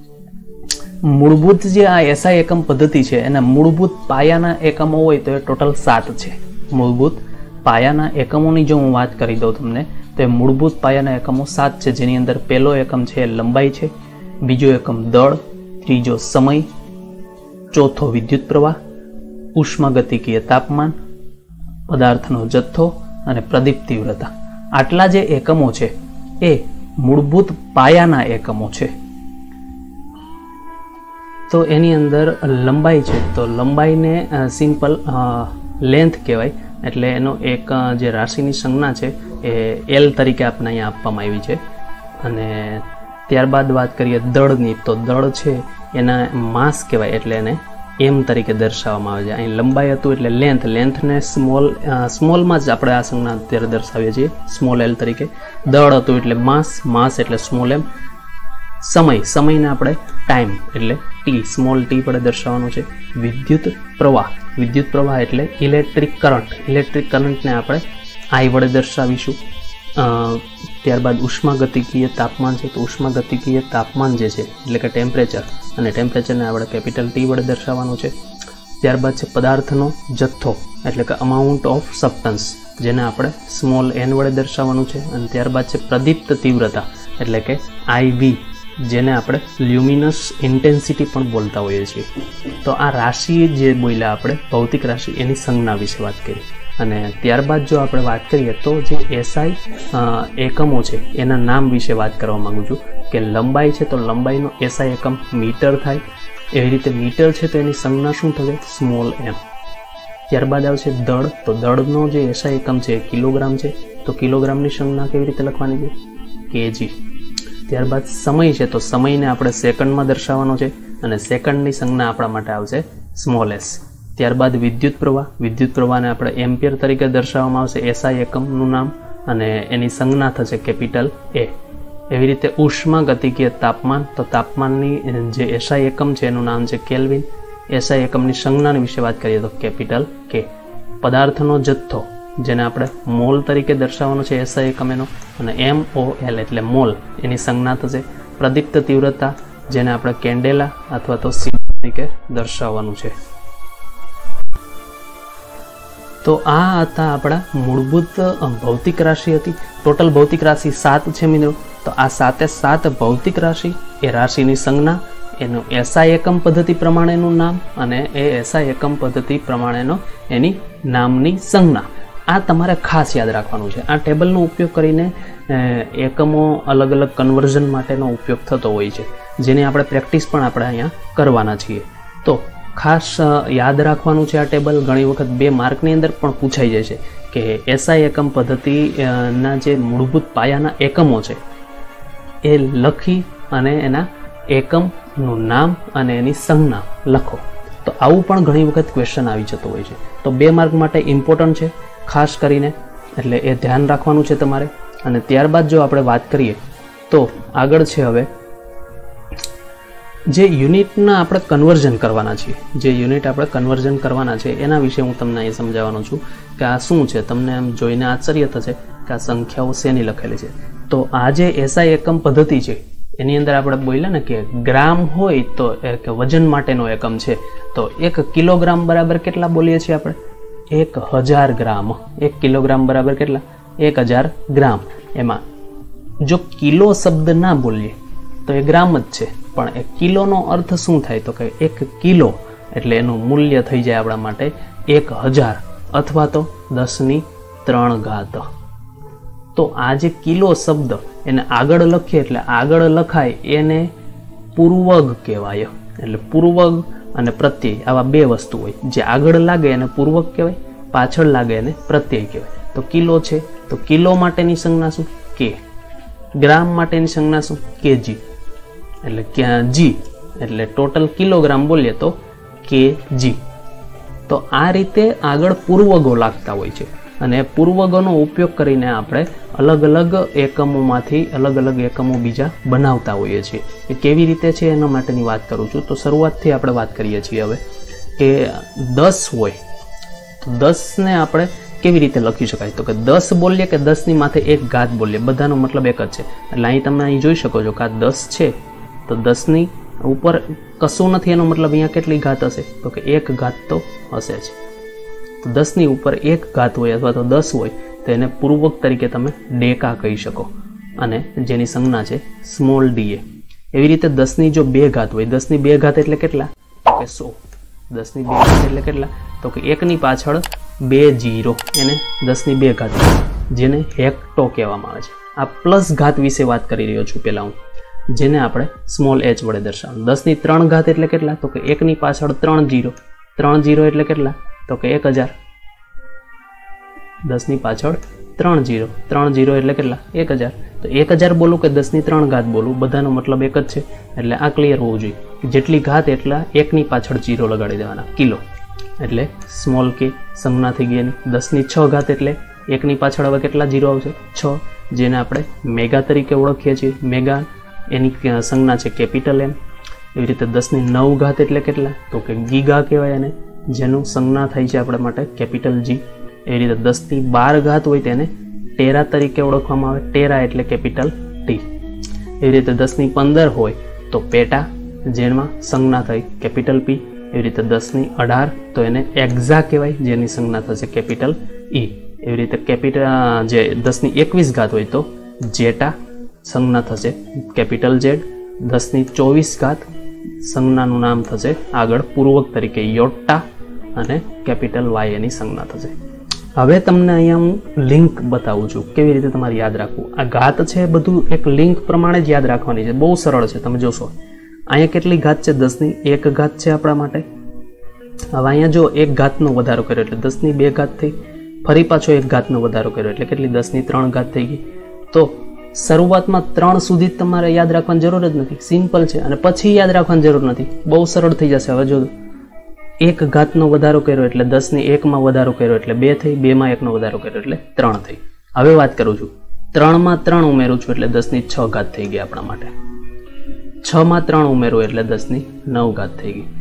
મૂળભૂત જે આ SI એકમ પદ્ધતિ છે એના મૂળભૂત પાયાના એકમો હોય તો એ ટોટલ 7 છે. મૂળભૂત પાયાના એકમોની જો હું વાત કરી દઉં તમને તો એ મૂળભૂત પાયાના એકમો 7 છે, જેની અંદર પહેલો એકમ છે લંબાઈ છે, બીજો એકમ દળ, ત્રીજો સમય, ચોથો વિદ્યુત પ્રવાહ, ઉષ્માગતિકીય તાપમાન, પદાર્થનો જથ્થો અને પ્રદીપ તીવ્રતા. આટલા જે એકમો છે એ મૂળભૂત પાયાના એકમો છે. તો એની અંદર લંબાઈ છે તો લંબાઈને સિમ્પલ લેન્થ કહેવાય, એટલે એનો એક જે રાશિની સંજ્ઞા છે એ L તરીકે આપણે અહીંયા આપવામાં આવી છે. અને ત્યારબાદ વાત કરીએ દળની, તો દળ છે એના માસ કહેવાય, એટલે એને M તરીકે દર્શાવવામાં આવે છે. અહીં લંબાઈ હતું એટલે લેન્થને સ્મોલમાં જ આપણે આ સંજ્ઞા અત્યારે દર્શાવીએ છીએ, સ્મોલ L તરીકે. દળ હતું એટલે માસ એટલે સ્મોલ m. સમયને આપણે ટાઈમ એટલે T, સ્મોલ T વડે દર્શાવવાનું છે. વિદ્યુત પ્રવાહ એટલે ઇલેક્ટ્રિક કરંટને આપણે I વડે દર્શાવીશું. ત્યારબાદ ઉષ્માગતિકીય તાપમાન છે તો ઉષ્માગતિકીય તાપમાન જે છે એટલે કે ટેમ્પરેચર, અને ટેમ્પરેચરને આપણે કેપિટલ T વડે દર્શાવવાનું છે. ત્યારબાદ છે પદાર્થનો જથ્થો એટલે કે અમાઉન્ટ ઓફ સબસ્ટન્સ, જેને આપણે સ્મોલ n વડે દર્શાવવાનું છે. અને ત્યારબાદ છે પ્રદીપ્ત તીવ્રતા એટલે કે IV, જેને આપણે લ્યુમિનસ ઇન્ટેન્સિટી પણ બોલતા હોઈએ છીએ. તો આ રાશિ જે બોલ્યા આપણે ભૌતિક રાશિ એની સંજ્ઞા વિશે વાત કરી. અને ત્યારબાદ જો આપણે વાત કરીએ તો જે SI એકમો છે એના નામ વિશે વાત કરવા માંગુ છું કે લંબાઈ છે તો લંબાઈનો SI એકમ મીટર થાય. એવી રીતે મીટર છે તો એની સંજ્ઞા શું થશે? Small m. ત્યારબાદ આવશે દળ, તો દળનો જે SI એકમ છે કિલોગ્રામ છે તો કિલોગ્રામની સંજ્ઞા કેવી રીતે લખવાની છે? kg. ત્યારબાદ સમય છે તો સમયને આપણે સેકન્ડમાં દર્શાવવાનો છે અને સેકન્ડની સંજ્ઞા આપણા માટે આવશે સ્મોલ s. ત્યારબાદ વિદ્યુત પ્રવાહને આપણે એમ્પિયર તરીકે દર્શાવવામાં આવશે SI એકમનું નામ, અને એની સંજ્ઞા થશે કેપિટલ A. એવી રીતે ઉષ્માગતિકીય તાપમાન, તો તાપમાનની જે SI એકમ છે એનું નામ છે કેલ્વિન. SI એકમની સંજ્ઞાની વિશે વાત કરીએ તો કેપિટલ K. પદાર્થનો જથ્થો જેને આપણે મોલ તરીકે દર્શાવવાનો છે SI એકમ એનો, અને MOL એટલે મોલ, એની સંજ્ઞા થશે. પ્રદીપ્ત તીવ્રતા જેને આપણે કેન્ડેલા અથવા તો સીન તરીકે દર્શાવવાનું છે. તો આ હતા આપણા મૂળભૂત ભૌતિક રાશિ હતી. ટોટલ ભૌતિક રાશિ 7 છે મિત્રો. તો આ 7 ભૌતિક રાશિ, એ રાશિની સંજ્ઞા, એનું એસઆઈ એકમ પદ્ધતિ પ્રમાણેનું નામ અને એ એસઆઈ એકમ પદ્ધતિ પ્રમાણેનો એની નામની સંજ્ઞા. આ તમારે ખાસ યાદ રાખવાનું છે. આ ટેબલનો ઉપયોગ કરીને એકમો અલગ અલગ કન્વર્ઝન માટેનો ઉપયોગ થતો હોય છે, જેની આપણે પ્રેક્ટિસ પણ આપણે અહીંયા કરવાના છીએ. તો ખાસ યાદ રાખવાનું છે આ ટેબલ. ઘણી વખત 2 માર્કની અંદર પણ પૂછાઈ જાય છે કે એસઆઈ એકમ પદ્ધતિના જે મૂળભૂત પાયાના એકમો છે એ લખી અને એના એકમનું નામ અને એની સંજ્ઞા લખો. તો આવું પણ ઘણી વખત ક્વેશ્ચન આવી જતો હોય છે. તો 2 માર્ક માટે ઇમ્પોર્ટન્ટ છે ખાસ કરીને, એટલે એ ધ્યાન રાખવાનું છે તમારે. અને ત્યારબાદ જો આપણે વાત કરીએ તો આગળ છે હવે જે યુનિટના આપણે કન્વર્ઝન કરવાના છે, એના વિશે હું તમને અહીં સમજાવવાનો છું કે આ શું છે. તમને એમ જોઈને આશ્ચર્ય થશે કે આ સંખ્યાઓ શેની લખેલી છે. તો આ જે એસઆઈ એકમ પદ્ધતિ છે એની અંદર આપણે બોલ્યા ને કે ગ્રામ હોય તો એક વજન માટેનો એકમ છે. તો 1 કિલોગ્રામ બરાબર કેટલા બોલીએ છીએ આપણે? 1000 ગ્રામ. 1 કિલોગ્રામ બરાબર કેટલા? 1000 ગ્રામ. એમાં જો કિલો શબ્દ ના બોલીએ તો એ ગ્રામ જ છે, પણ એ કિલોનો અર્થ શું થાય? તો કે 1 કિલો એટલે એનું મૂલ્ય થઈ જાય આપણા માટે 1000 અથવા તો 10³ ઘાત. તો આ જે કિલો શબ્દ એને આગળ લખીએ એટલે આગળ લખાય એને પૂર્વગ કહેવાય. એટલે પૂર્વગ અને પ્રત્યય આવા 2 વસ્તુ હોય. જે આગળ લાગે એને પૂર્વક કહેવાય, પાછળ લાગે એને પ્રત્યય કહેવાય. તો કિલો છે તો કિલો માટેની સંજ્ઞા શું? કે. ગ્રામ માટેની સંજ્ઞા શું? કેજી. એટલે જી એટલે ટોટલ કિલોગ્રામ બોલીએ તો કેજી. તો આ રીતે આગળ પૂર્વગો લાગતા હોય છે અને પૂર્વગોનો ઉપયોગ કરીને આપણે અલગ અલગ એકમોમાંથી અલગ અલગ એકમો બીજા બનાવતા હોઈએ છીએ. એ કેવી રીતે છે એના માટેની વાત કરું છું. તો શરૂઆતથી આપણે વાત કરીએ છીએ હવે કે 10 હોય તો 10 ને આપણે કેવી રીતે લખી શકાય? તો કે 10 બોલીએ કે 10ની માથે 1 ઘાત બોલીએ, બધાનો મતલબ એક જ છે. એટલે અહીં તમે અહીં જોઈ શકો છો કે આ 10 છે તો 10ની ઉપર કશું નથી, એનો મતલબ અહીંયા કેટલી ઘાત હશે? તો કે 1 ઘાત તો હશે જ. તો 10ની ઉપર 1 ઘાત હોય અથવા તો 10 હોય તો એને પૂર્વક તરીકે તમે ડેકા કહી શકો, અને જેની સંજ્ઞા છે સ્મોલ ડીએ. એવી રીતે 10ની જો 2 ઘાત હોય, 10ની 2 ઘાત એટલે કેટલા? તો કે 100. 10ની 2 ઘાત એટલે કેટલા? તો કે 1ની પાછળ 2 0, એને 10ની 2 ઘાત, જેને હેક્ટો કહેવામાં આવે છે. આ પ્લસ ઘાત વિશે વાત કરી રહ્યો છું પહેલા હું, જેને આપણે સ્મોલ h વડે દર્શાવવાનું. 10ની 3 ઘાત એટલે કેટલા? તો કે 1ની પાછળ 3 0, 3 0 એટલે કેટલા? તો કે 1000. 10ની પાછળ 3 0, 3 0 એટલે કેટલા? 1000. તો 1000 બોલું કે 10ની 3 ઘાત બોલું, બધાનો મતલબ એક જ છે. એટલે આ ક્લિયર હોવું જોઈએ. જેટલી ઘાત એટલા 1ની પાછળ 0 લગાડી દેવાના. કિલો એટલે સ્મોલ કે સંજ્ઞા થઈ ગઈ એની. 10ની 6 ઘાત એટલે 1ની પાછળ હવે કેટલા 0 આવશે? 6, જેને આપણે મેગા તરીકે ઓળખીએ છીએ. મેગા એની સંજ્ઞા છે કેપિટલ M. એવી રીતે 10ની 9 ઘાત એટલે કેટલા? તો કે ગીગા કહેવાય એને, જેનું સંજ્ઞા થાય છે આપણા માટે કેપિટલ G. એવી રીતે 10ની 12 ઘાત હોય તેને ટેરા તરીકે ઓળખવામાં આવે. ટેરા એટલે કેપિટલ T. એવી રીતે 10ની 15 હોય તો પેટા, જેમાં સંજ્ઞા થઈ કેપિટલ P. એવી રીતે 10ની 18 તો એને એક્ઝા કહેવાય, જેની સંજ્ઞા થશે કેપિટલ E. એવી રીતે કેપિટલ જે 10ની 21 ઘાત હોય તો જેટા, સંજ્ઞા થશે કેપિટલ Z. 10ની 24 ઘાત સંજ્ઞાનું નામ થશે આગળ પૂર્વક તરીકે યોટ્ટા, અને કેપિટલ Y એની સંજ્ઞા થશે. હવે તમને અહીંયા હું લિંક બતાવું છું કેવી રીતે તમારે યાદ રાખવું. આ ઘાત છે બધું એક લિંક પ્રમાણે જ યાદ રાખવાની છે. બહુ સરળ છે, તમે જોશો. અહીંયા કેટલી ઘાત છે? 10ની 1 ઘાત છે આપણા માટે. હવે અહીંયા જો 1 ઘાતનો વધારો કર્યો એટલે 10ની 2 ઘાત થઈ, ફરી પાછો 1 ઘાતનો વધારો કર્યો એટલે કેટલી? 10ની 3 ઘાત થઈ ગઈ. તો શરૂઆતમાં 3 સુધી તમારે યાદ રાખવાની જરૂર જ નથી, સિમ્પલ છે. અને પછી યાદ રાખવાની જરૂર નથી, બહુ સરળ થઈ જશે. હવે જો 1 ઘાતનો વધારો કર્યો એટલે 10ની 1માં વધારો કર્યો એટલે 2 થઈ, 2માં 1નો વધારો કર્યો એટલે 3 થઈ. હવે વાત કરું છું 3માં 3 ઉમેરું છું એટલે 10ની 6 ઘાત થઈ ગઈ આપણા માટે. 6માં 3 ઉમેરું એટલે 10ની 9 ઘાત થઈ ગઈ.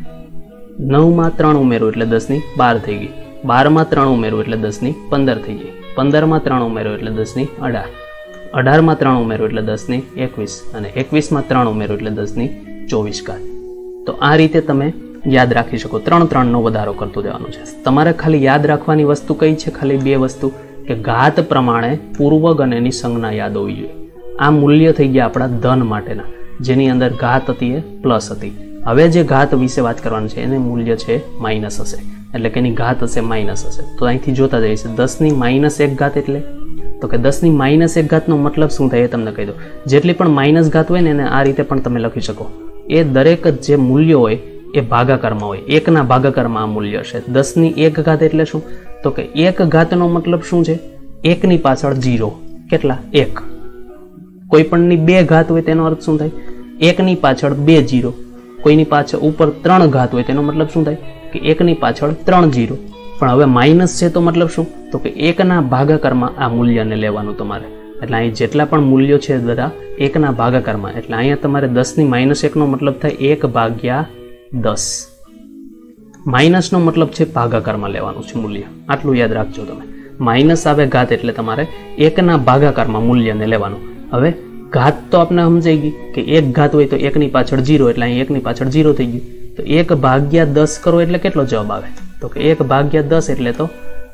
9માં 3 ઉમેરું એટલે 10ની 12 થઈ ગઈ. 12માં 3 ઉમેરું એટલે 10ની 15 થઈ ગઈ. 15માં 3 ઉમેરું એટલે 10ની 18. 18માં 3 ઉમેરું એટલે 10ની 21, અને 21માં 3 ઉમેરું એટલે 10ની 24 ઘાત. તો આ રીતે તમે યાદ રાખી શકો. 3 નો વધારો કરતું જવાનું છે. તમારે ખાલી યાદ રાખવાની વસ્તુ કઈ છે? ખાલી 2 વસ્તુ, કે ઘાત પ્રમાણે પૂર્વગ અને એની સંજ્ઞા યાદ હોવી જોઈએ. આ મૂલ્ય થઈ ગયા આપણા ધન માટેના, જેની અંદર ઘાત હતી એ પ્લસ હતી, હવે જે ઘાત વિશે વાત કરવાની છે એને મૂલ્ય છે માઇનસ હશે, એટલે કે એની ઘાત હશે માઇનસ હશે. તો અહીંથી જોતા જઈએ 10 ની -1 ઘાત એટલે તો કે 10 ની -1 ઘાતનો મતલબ શું થાય એ તમને કહી દો. જેટલી પણ માઇનસ ઘાત હોય ને એને આ રીતે પણ તમે લખી શકો. એ દરેક જે મૂલ્ય હોય એ ભાગાકારમાં હોય, 1 ના ભાગાકારમાં આ મૂલ્ય હશે. 10 ની 1 ઘાત એટલે શું? તો કે 1 ઘાતનો મતલબ શું છે? 1 ની પાછળ 0. કેટલા? 1. કોઈ પણની 2 ઘાત હોય તેનો અર્થ શું થાય? 1 ની પાછળ 2 0. કોઈની પાછળ ઉપર 3 ઘાત હોય તેનો મતલબ શું થાય? કે 1 ની પાછળ 3 0. પણ હવે માઇનસ છે તો મતલબ શું? તો કે 1 ના ભાગાકારમાં આ મૂલ્યને લેવાનું તમારે. એટલે અહીં જેટલા પણ મૂલ્યો છે બધા 1 ના ભાગાકારમાં. એટલે અહીંયા તમારે 10 ની -1 નો મતલબ થાય 1/10. માઇનસનો મતલબ છે ભાગાકારમાં લેવાનું છે મૂલ્ય. આટલું યાદ રાખજો તમે. માઇનસ આવે ઘાત એટલે તમારે 1 ના ભાગાકારમાં મૂલ્યને લેવાનું. હવે ઘાત તો આપણે સમજાઈ ગઈ કે 1 ઘાત હોય તો 1 ની પાછળ 0, એટલે અહીં 1 ની પાછળ 0 થઈ ગયું. તો 1/10 કરો એટલે કેટલો જવાબ આવે? તો કે 1/10 એટલે તો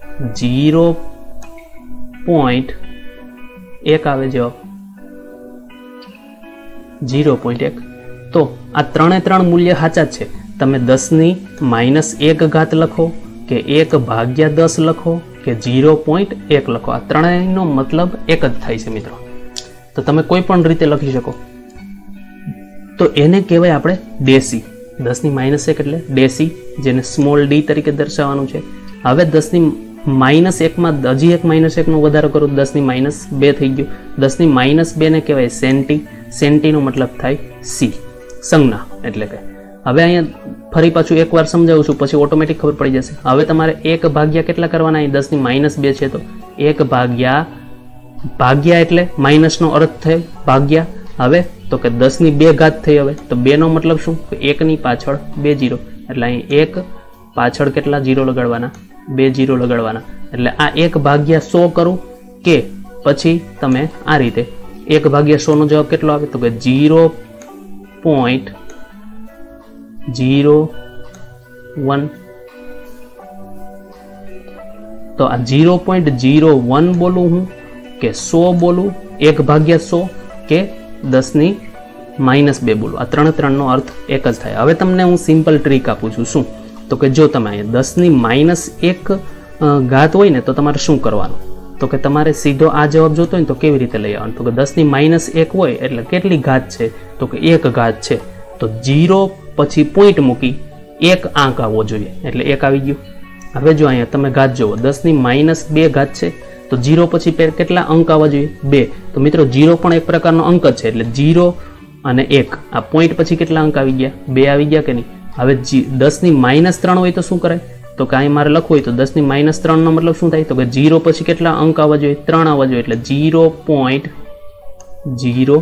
0.1 આવે જવાબ. 0.1. તો આ ત્રણે ત્રણ મૂલ્ય સાચા જ છે. તમે 10 ની -1 ઘાત લખો કે 1/10 લખો કે 0.1 લખો, આ ત્રણેયનો મતલબ એક જ થાય છે મિત્રો. તો તમે કોઈ પણ રીતે લખી શકો. તો એને કહેવાય આપણે ડેસી. 10 ની -1 એટલે ડેસી, જેને સ્મોલ ડી તરીકે દર્શાવવાનું છે. હવે 10 ની -1 માં હજી એક -1 નો વધારો કરું, 10 ની -2 થઈ ગયું. 10 ની -2 ને કહેવાય સેન્ટી. સેન્ટીનો મતલબ થાય સી, સંજ્ઞા. એટલે કે હવે અહીંયા ફરી પાછું એકવાર સમજાવું છું, પછી ઓટોમેટિક ખબર પડી જશે. હવે તમારે 1 ભાગ્યા કેટલા કરવાના? અહીં 10 ની -2 છે તો 1 ભાગ્યા એટલે માઇનસનો અર્થ થયો ભાગ્યા. હવે તો કે 10 ની 2 ઘાત થઈ. હવે તો 2 નો મતલબ શું? 1 ની પાછળ 2 0. એટલે અહીં 1 પાછળ કેટલા 0 લગાડવાના? 2 0 લગાડવાના. એટલે આ 1/100 કરું કે પછી તમે આ રીતે 1/100 નો જવાબ કેટલો આવે? તો કે 0.01. તો આ 0.01 બોલું હું કે 100 બોલું? 1/100 કે 10 ની -2 બોલું? આ ત્રણ નો અર્થ એક જ થાય. હવે તમને હું સિમ્પલ ટ્રીક આપું છું. શું? તો કે જો તમે અહીંયા 10 ની -1 ઘાત હોય ને તો તમારે શું કરવાનું? તો કે તમારે સીધો આ જવાબ જોતો હોય ને તો કેવી રીતે લઈ આવવાનું? તો કે 10 ની -1 હોય એટલે કેટલી ઘાત છે? તો કે 1 ઘાત છે. તો 0 પછી પોઈન્ટ મૂકી 1 આંક આવવો જોઈએ, એટલે 1 આવી ગયું. હવે જો અહીંયા તમે ઘાત જુઓ, 10 ની -2 ઘાત છે તો 0 પછી કેટલા અંક આવવા જોઈએ? 2. તો મિત્રો 0 પણ એક પ્રકારનો અંક જ છે, એટલે 0 અને 1 આ પોઈન્ટ પછી કેટલા અંક આવી ગયા? 2 આવી ગયા કે નહીં? હવે 10 ની -3 હોય તો શું કરાય? તો કે અહીં મારે લખવું હોય તો 10 ની -3 નો મતલબ શું થાય? તો કે 0 પછી કેટલા અંક આવવા જોઈએ? 3 આવવા જોઈએ, એટલે 0.00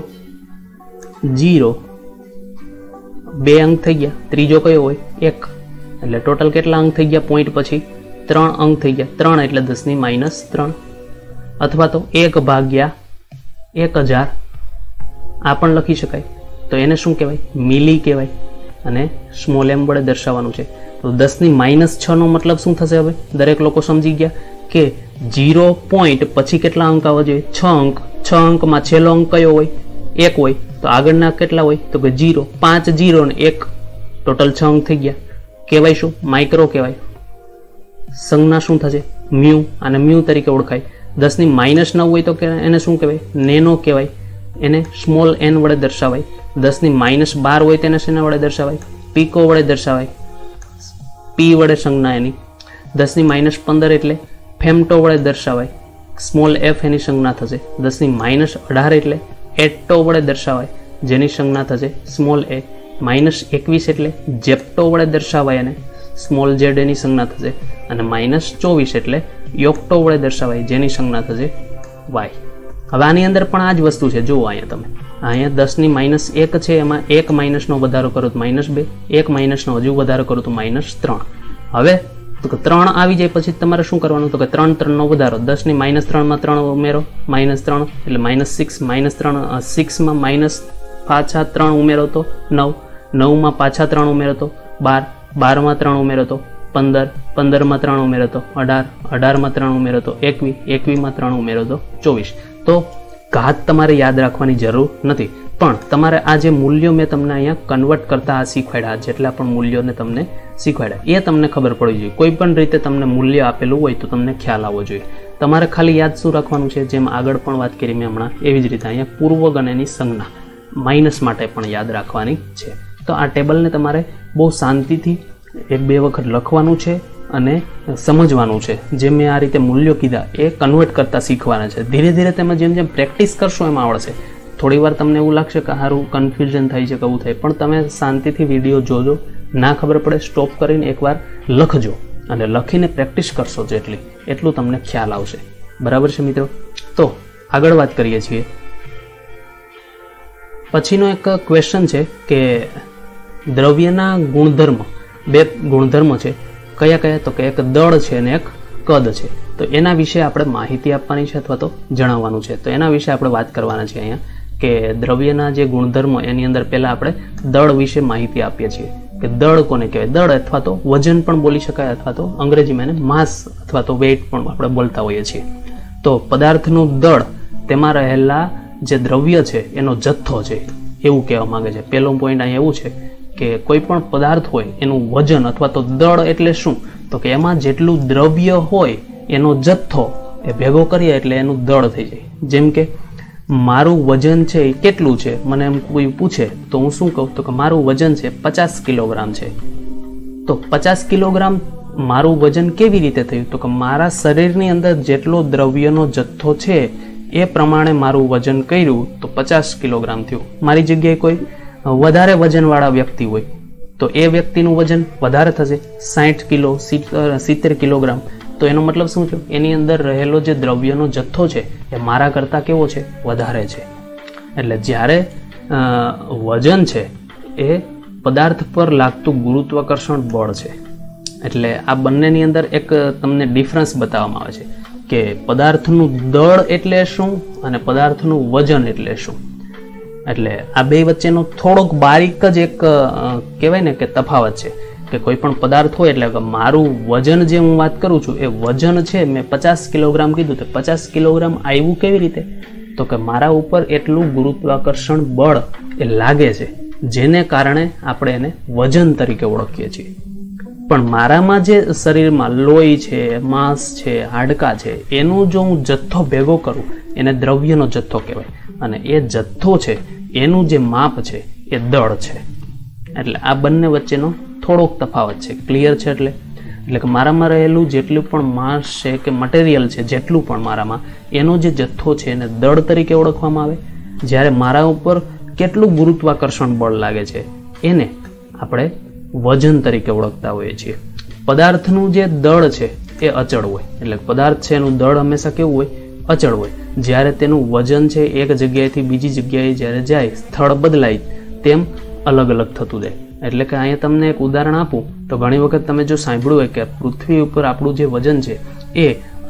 2 અંક થઈ ગયા. ત્રીજો કયો હોય? 1. એટલે ટોટલ કેટલા અંક થઈ ગયા? પોઈન્ટ પછી 3 અંક થઈ ગયા. 3 એટલે 10 ની -3. અથવા તો 1/1000 આ પણ લખી શકાય. તો એને શું કહેવાય? મિલી કહેવાય અને સ્મોલ m વડે દર્શાવવાનું છે. તો 10 ની -6 નો મતલબ શું થશે? હવે દરેક લોકો સમજી ગયા કે 0 પોઈન્ટ પછી કેટલા અંક આવવા જોઈએ? 6 અંક. 6 અંકમાં છેલ્લો અંક કયો હોય? 1 હોય. તો આગળના કેટલા હોય? તો કે 0. 5 0 ને 1 ટોટલ 6 અંક થઈ ગયા. કહેવાય શું? માઇક્રો કહેવાય. સંજ્ઞા શું થશે? મ્યુ. અને મ્યુ તરીકે ઓળખાય. 10 ની -9 હોય તો એને શું કહેવાય? નેનો કહેવાય. એને સ્મોલ n વડે દર્શાવાય. 10 ની -12 હોય તેને શેના વડે દર્શાવાય? પીકો વડે દર્શાવાય. પી વડે સંજ્ઞા એની. 10 ની -15 એટલે ફેમટો વડે દર્શાવાય. સ્મોલ f એની સંજ્ઞા થશે. 10 ની -18 એટલે એટો વડે દર્શાવાય, જેની સંજ્ઞા થશે સ્મોલ a. -21 એટલે જેપ્ટો વડે દર્શાવાય અને સ્મોલ z એની સંજ્ઞા થશે. અને -24 એટલે યોક્ટો વડે દર્શાવાય, જેની સંજ્ઞા થશે y. હવે આની અંદર પણ આ જ વસ્તુ છે. જુઓ અહીંયા તમે, અહીંયા 10 ની -1 છે, એમાં 1 માઇનસનો વધારો કરો તો -2, 1 માઇનસનો હજુ વધારો કરો તો -3. હવે તો કે 3 આવી જાય પછી તમારે શું કરવાનું? તો કે 3 નો વધારો. 10 ની -3 માં 3 ઉમેરો, -3 એટલે -6, -3 6 માં પાછા 3 ઉમેરો તો 9, 9 માં પાછા 3 ઉમેરો તો 12, 12 માં 3 ઉમેરો તો 15, 15 માં 3 ઉમેરો તો 18, 18 માં 3 ઉમેરો તો 21, 21 માં 3 ઉમેરો તો 24. તો ઘાત તમારે યાદ રાખવાની જરૂર નથી. પણ તમારે આ જે મૂલ્યો મેં તમને અહીંયા કન્વર્ટ કરતા આ શીખવાડ્યા, જેટલા પણ મૂલ્યોને તમને શીખવાડ્યા એ તમને ખબર પડી જોઈએ. કોઈ પણ રીતે તમને મૂલ્ય આપેલું હોય તો તમને ખ્યાલ આવવો જોઈએ. તમારે ખાલી યાદ શું રાખવાનું છે, જેમ આગળ પણ વાત કરી મેં હમણાં, એવી જ રીતે અહીંયા પૂર્વક અને એની સંજ્ઞા માઇનસ માટે પણ યાદ રાખવાની છે. તો આ ટેબલને તમારે બહુ શાંતિથી 1-2 વખત લખવાનું છે અને સમજવાનું છે. જે મેં આ રીતે મૂલ્યો કીધા એ કન્વર્ટ કરતા શીખવાના છે. ધીરે ધીરે તમે જેમ જેમ પ્રેક્ટિસ કરશો એમ આવડશે. થોડી વાર તમને એવું લાગશે કે સારું કન્ફ્યુઝન થાય છે કે એવું થાય, પણ તમે શાંતિથી વિડીયો જોજો, ના ખબર પડે સ્ટોપ કરીને એકવાર લખજો અને લખીને પ્રેક્ટિસ કરશો એટલું તમને ખ્યાલ આવશે. બરાબર છે મિત્રો? તો આગળ વાત કરીએ છીએ. પછીનો એક ક્વેશ્ચન છે કે દ્રવ્યના ગુણધર્મ, 2 ગુણધર્મ છે. કયા કયા? તો કે એક દળ છે અને એક કદ છે. તો એના વિશે આપણે માહિતી આપવાની છે અથવા તો જણાવવાનું છે. તો એના વિશે આપણે વાત કરવાના છે અહીંયા કે દ્રવ્યના જે ગુણધર્મ, એની અંદર પહેલા આપણે દળ વિશે માહિતી આપીએ છીએ કે દળ કોને કહેવાય. દળ અથવા તો વજન પણ બોલી શકાય, અથવા તો અંગ્રેજીમાં એને માસ અથવા તો વેઇટ પણ આપણે બોલતા હોઈએ છીએ. તો પદાર્થનું દળ, તેમાં રહેલા જે દ્રવ્ય છે એનો જથ્થો છે એવું કહેવા માંગે છે. પહેલો પોઈન્ટ અહીંયા એવું છે કે કોઈ પણ પદાર્થ હોય એનું વજન અથવા તો દળ એટલે શું? તો કે એમાં જેટલું દ્રવ્ય હોય એનો જથ્થો એ ભેગો કરીએ એટલે એનું દળ થઈ જાય. જેમ કે મારું વજન છે એ કેટલું છે, મને એમ કોઈ પૂછે તો હું શું કહું? તો કે મારું વજન છે 50 કિલોગ્રામ છે. તો 50 કિલોગ્રામ મારું વજન કેવી રીતે થયું? તો કે મારા શરીરની અંદર જેટલો દ્રવ્યનો જથ્થો છે એ પ્રમાણે મારું વજન કર્યું તો 50 કિલોગ્રામ થયું. મારી જગ્યાએ કોઈ વધારે વજનવાળા વ્યક્તિ હોય તો એ વ્યક્તિનું વજન વધારે થશે, 60 કિલો, 70 કિલોગ્રામ. તો એનો મતલબ શું છે? એની અંદર રહેલો જે દ્રવ્યનો જથ્થો છે એ મારા કરતાં કેવો છે? વધારે છે. એટલે જ્યારે વજન છે એ પદાર્થ પર લાગતું ગુરુત્વાકર્ષણ બળ છે. એટલે આ બંનેની અંદર એક તમને ડિફરન્સ બતાવવામાં આવે છે કે પદાર્થનું દળ એટલે શું અને પદાર્થનું વજન એટલે શું. એટલે આ બે વચ્ચેનો થોડોક બારીક જ એક કહેવાય ને કે તફાવત છે કે કોઈ પણ પદાર્થ હોય એટલે કે મારું વજન જે હું વાત કરું છું એ વજન છે, મેં 50 કિલોગ્રામ કીધું તો 50 કિલોગ્રામ આવ્યું કેવી રીતે? તો કે મારા ઉપર એટલું ગુરુત્વાકર્ષણ બળ એ લાગે છે, જેને કારણે આપણે એને વજન તરીકે ઓળખીએ છીએ. પણ મારામાં જે શરીરમાં લોહી છે, માંસ છે, હાડકાં છે, એનું જો હું જથ્થો ભેગો કરું એને દ્રવ્યનો જથ્થો કહેવાય, અને એ જથ્થો છે એનું જે માપ છે એ દળ છે. એટલે આ બંને વચ્ચેનો થોડોક તફાવત છે. ક્લિયર છે? એટલે કે મારામાં રહેલું જેટલું પણ માંસ છે કે મટીરિયલ છે, જેટલું પણ મારામાં, એનો જે જથ્થો છે એને દળ તરીકે ઓળખવામાં આવે. જ્યારે મારા ઉપર કેટલું ગુરુત્વાકર્ષણ બળ લાગે છે એને આપણે વજન તરીકે ઓળખતા હોઈએ છીએ. પદાર્થનું જે દળ છે એ અચળ હોય, એટલે પદાર્થ છે એનું દળ હંમેશા કેવું હોય? અચળ હોય. જ્યારે તેનું વજન છે એક જગ્યાએથી બીજી જગ્યાએ જ્યારે જાય, સ્થળ બદલાય તેમ અલગ અલગ થતું જાય. એટલે કે અહીંયા તમને એક ઉદાહરણ આપું તો ઘણી વખત તમે જો સાંભળ્યું હોય કે પૃથ્વી ઉપર આપણું જે વજન છે એ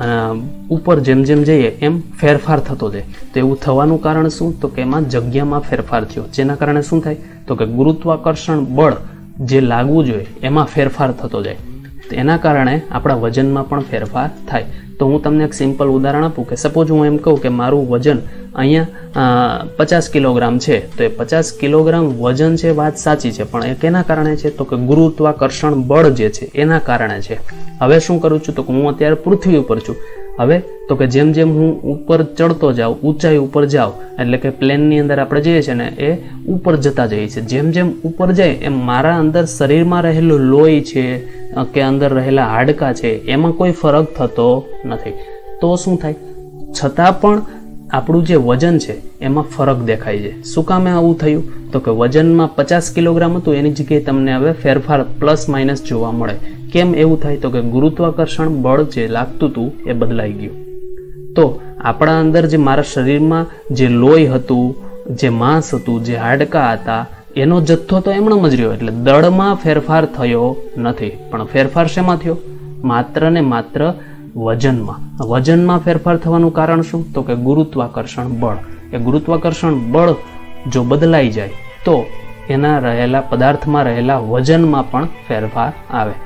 ઉપર જેમ જેમ જઈએ એમ ફેરફાર થતો જાય. તો એવું થવાનું કારણ શું? તો કે એમાં જગ્યામાં ફેરફાર થયો, જેના કારણે શું થાય? તો કે ગુરુત્વાકર્ષણ બળ જે લાગવું જોઈએ એમાં ફેરફાર થતો જાય. એના કારણે આપણા વજનમાં પણ ફેરફાર થાય. તો હું તમને એક સિમ્પલ ઉદાહરણ આપું કે સપોઝ હું એમ કહું કે મારું વજન અહીંયા 50 કિલોગ્રામ છે, તો એ 50 કિલોગ્રામ વજન છે, વાત સાચી છે, પણ એ કેના કારણે છે? તો કે ગુરુત્વાકર્ષણ બળ જે છે એના કારણે છે. હવે શું કરું છું? તો કે હું અત્યારે પૃથ્વી ઉપર છું. હવે તો કે જેમ જેમ હું ઉપર ચડતો જાઉં, ઊંચાઈ ઉપર જાઉં, એટલે કે પ્લેનની અંદર આપણે જઈએ છીએ ને એ ઉપર જતા જઈએ છીએ. જેમ જેમ ઉપર જાય એમ મારા અંદર શરીરમાં રહેલું લોહી છે કે અંદર રહેલા હાડકાં છે એમાં કોઈ ફરક થતો નથી. તો શું થાય? છતાં પણ આપણું જે વજન છે એમાં ફરક દેખાય છે. શું કામે આવું થયું? તો કે વજનમાં 50 કિલોગ્રામ હતું એની જગ્યાએ તમને હવે ફેરફાર પ્લસ માઇનસ જોવા મળે. કેમ એવું થાય? તો કે ગુરુત્વાકર્ષણ બળ જે લાગતું હતું એ બદલાઈ ગયું. તો આપણા અંદર જે મારા શરીરમાં જે લોહી હતું, જે માંસ હતું, જે હાડકાં હતા, એનો જથ્થો તો એમણે જ રહ્યો. એટલે દળમાં ફેરફાર થયો નથી, પણ ફેરફાર શેમાં થયો? માત્ર ને માત્ર વજનમાં. વજનમાં ફેરફાર થવાનું કારણ શું? તો કે ગુરુત્વાકર્ષણ બળ. એ ગુરુત્વાકર્ષણ બળ જો બદલાઈ જાય તો એના રહેલા પદાર્થમાં રહેલા વજનમાં પણ ફેરફાર આવે.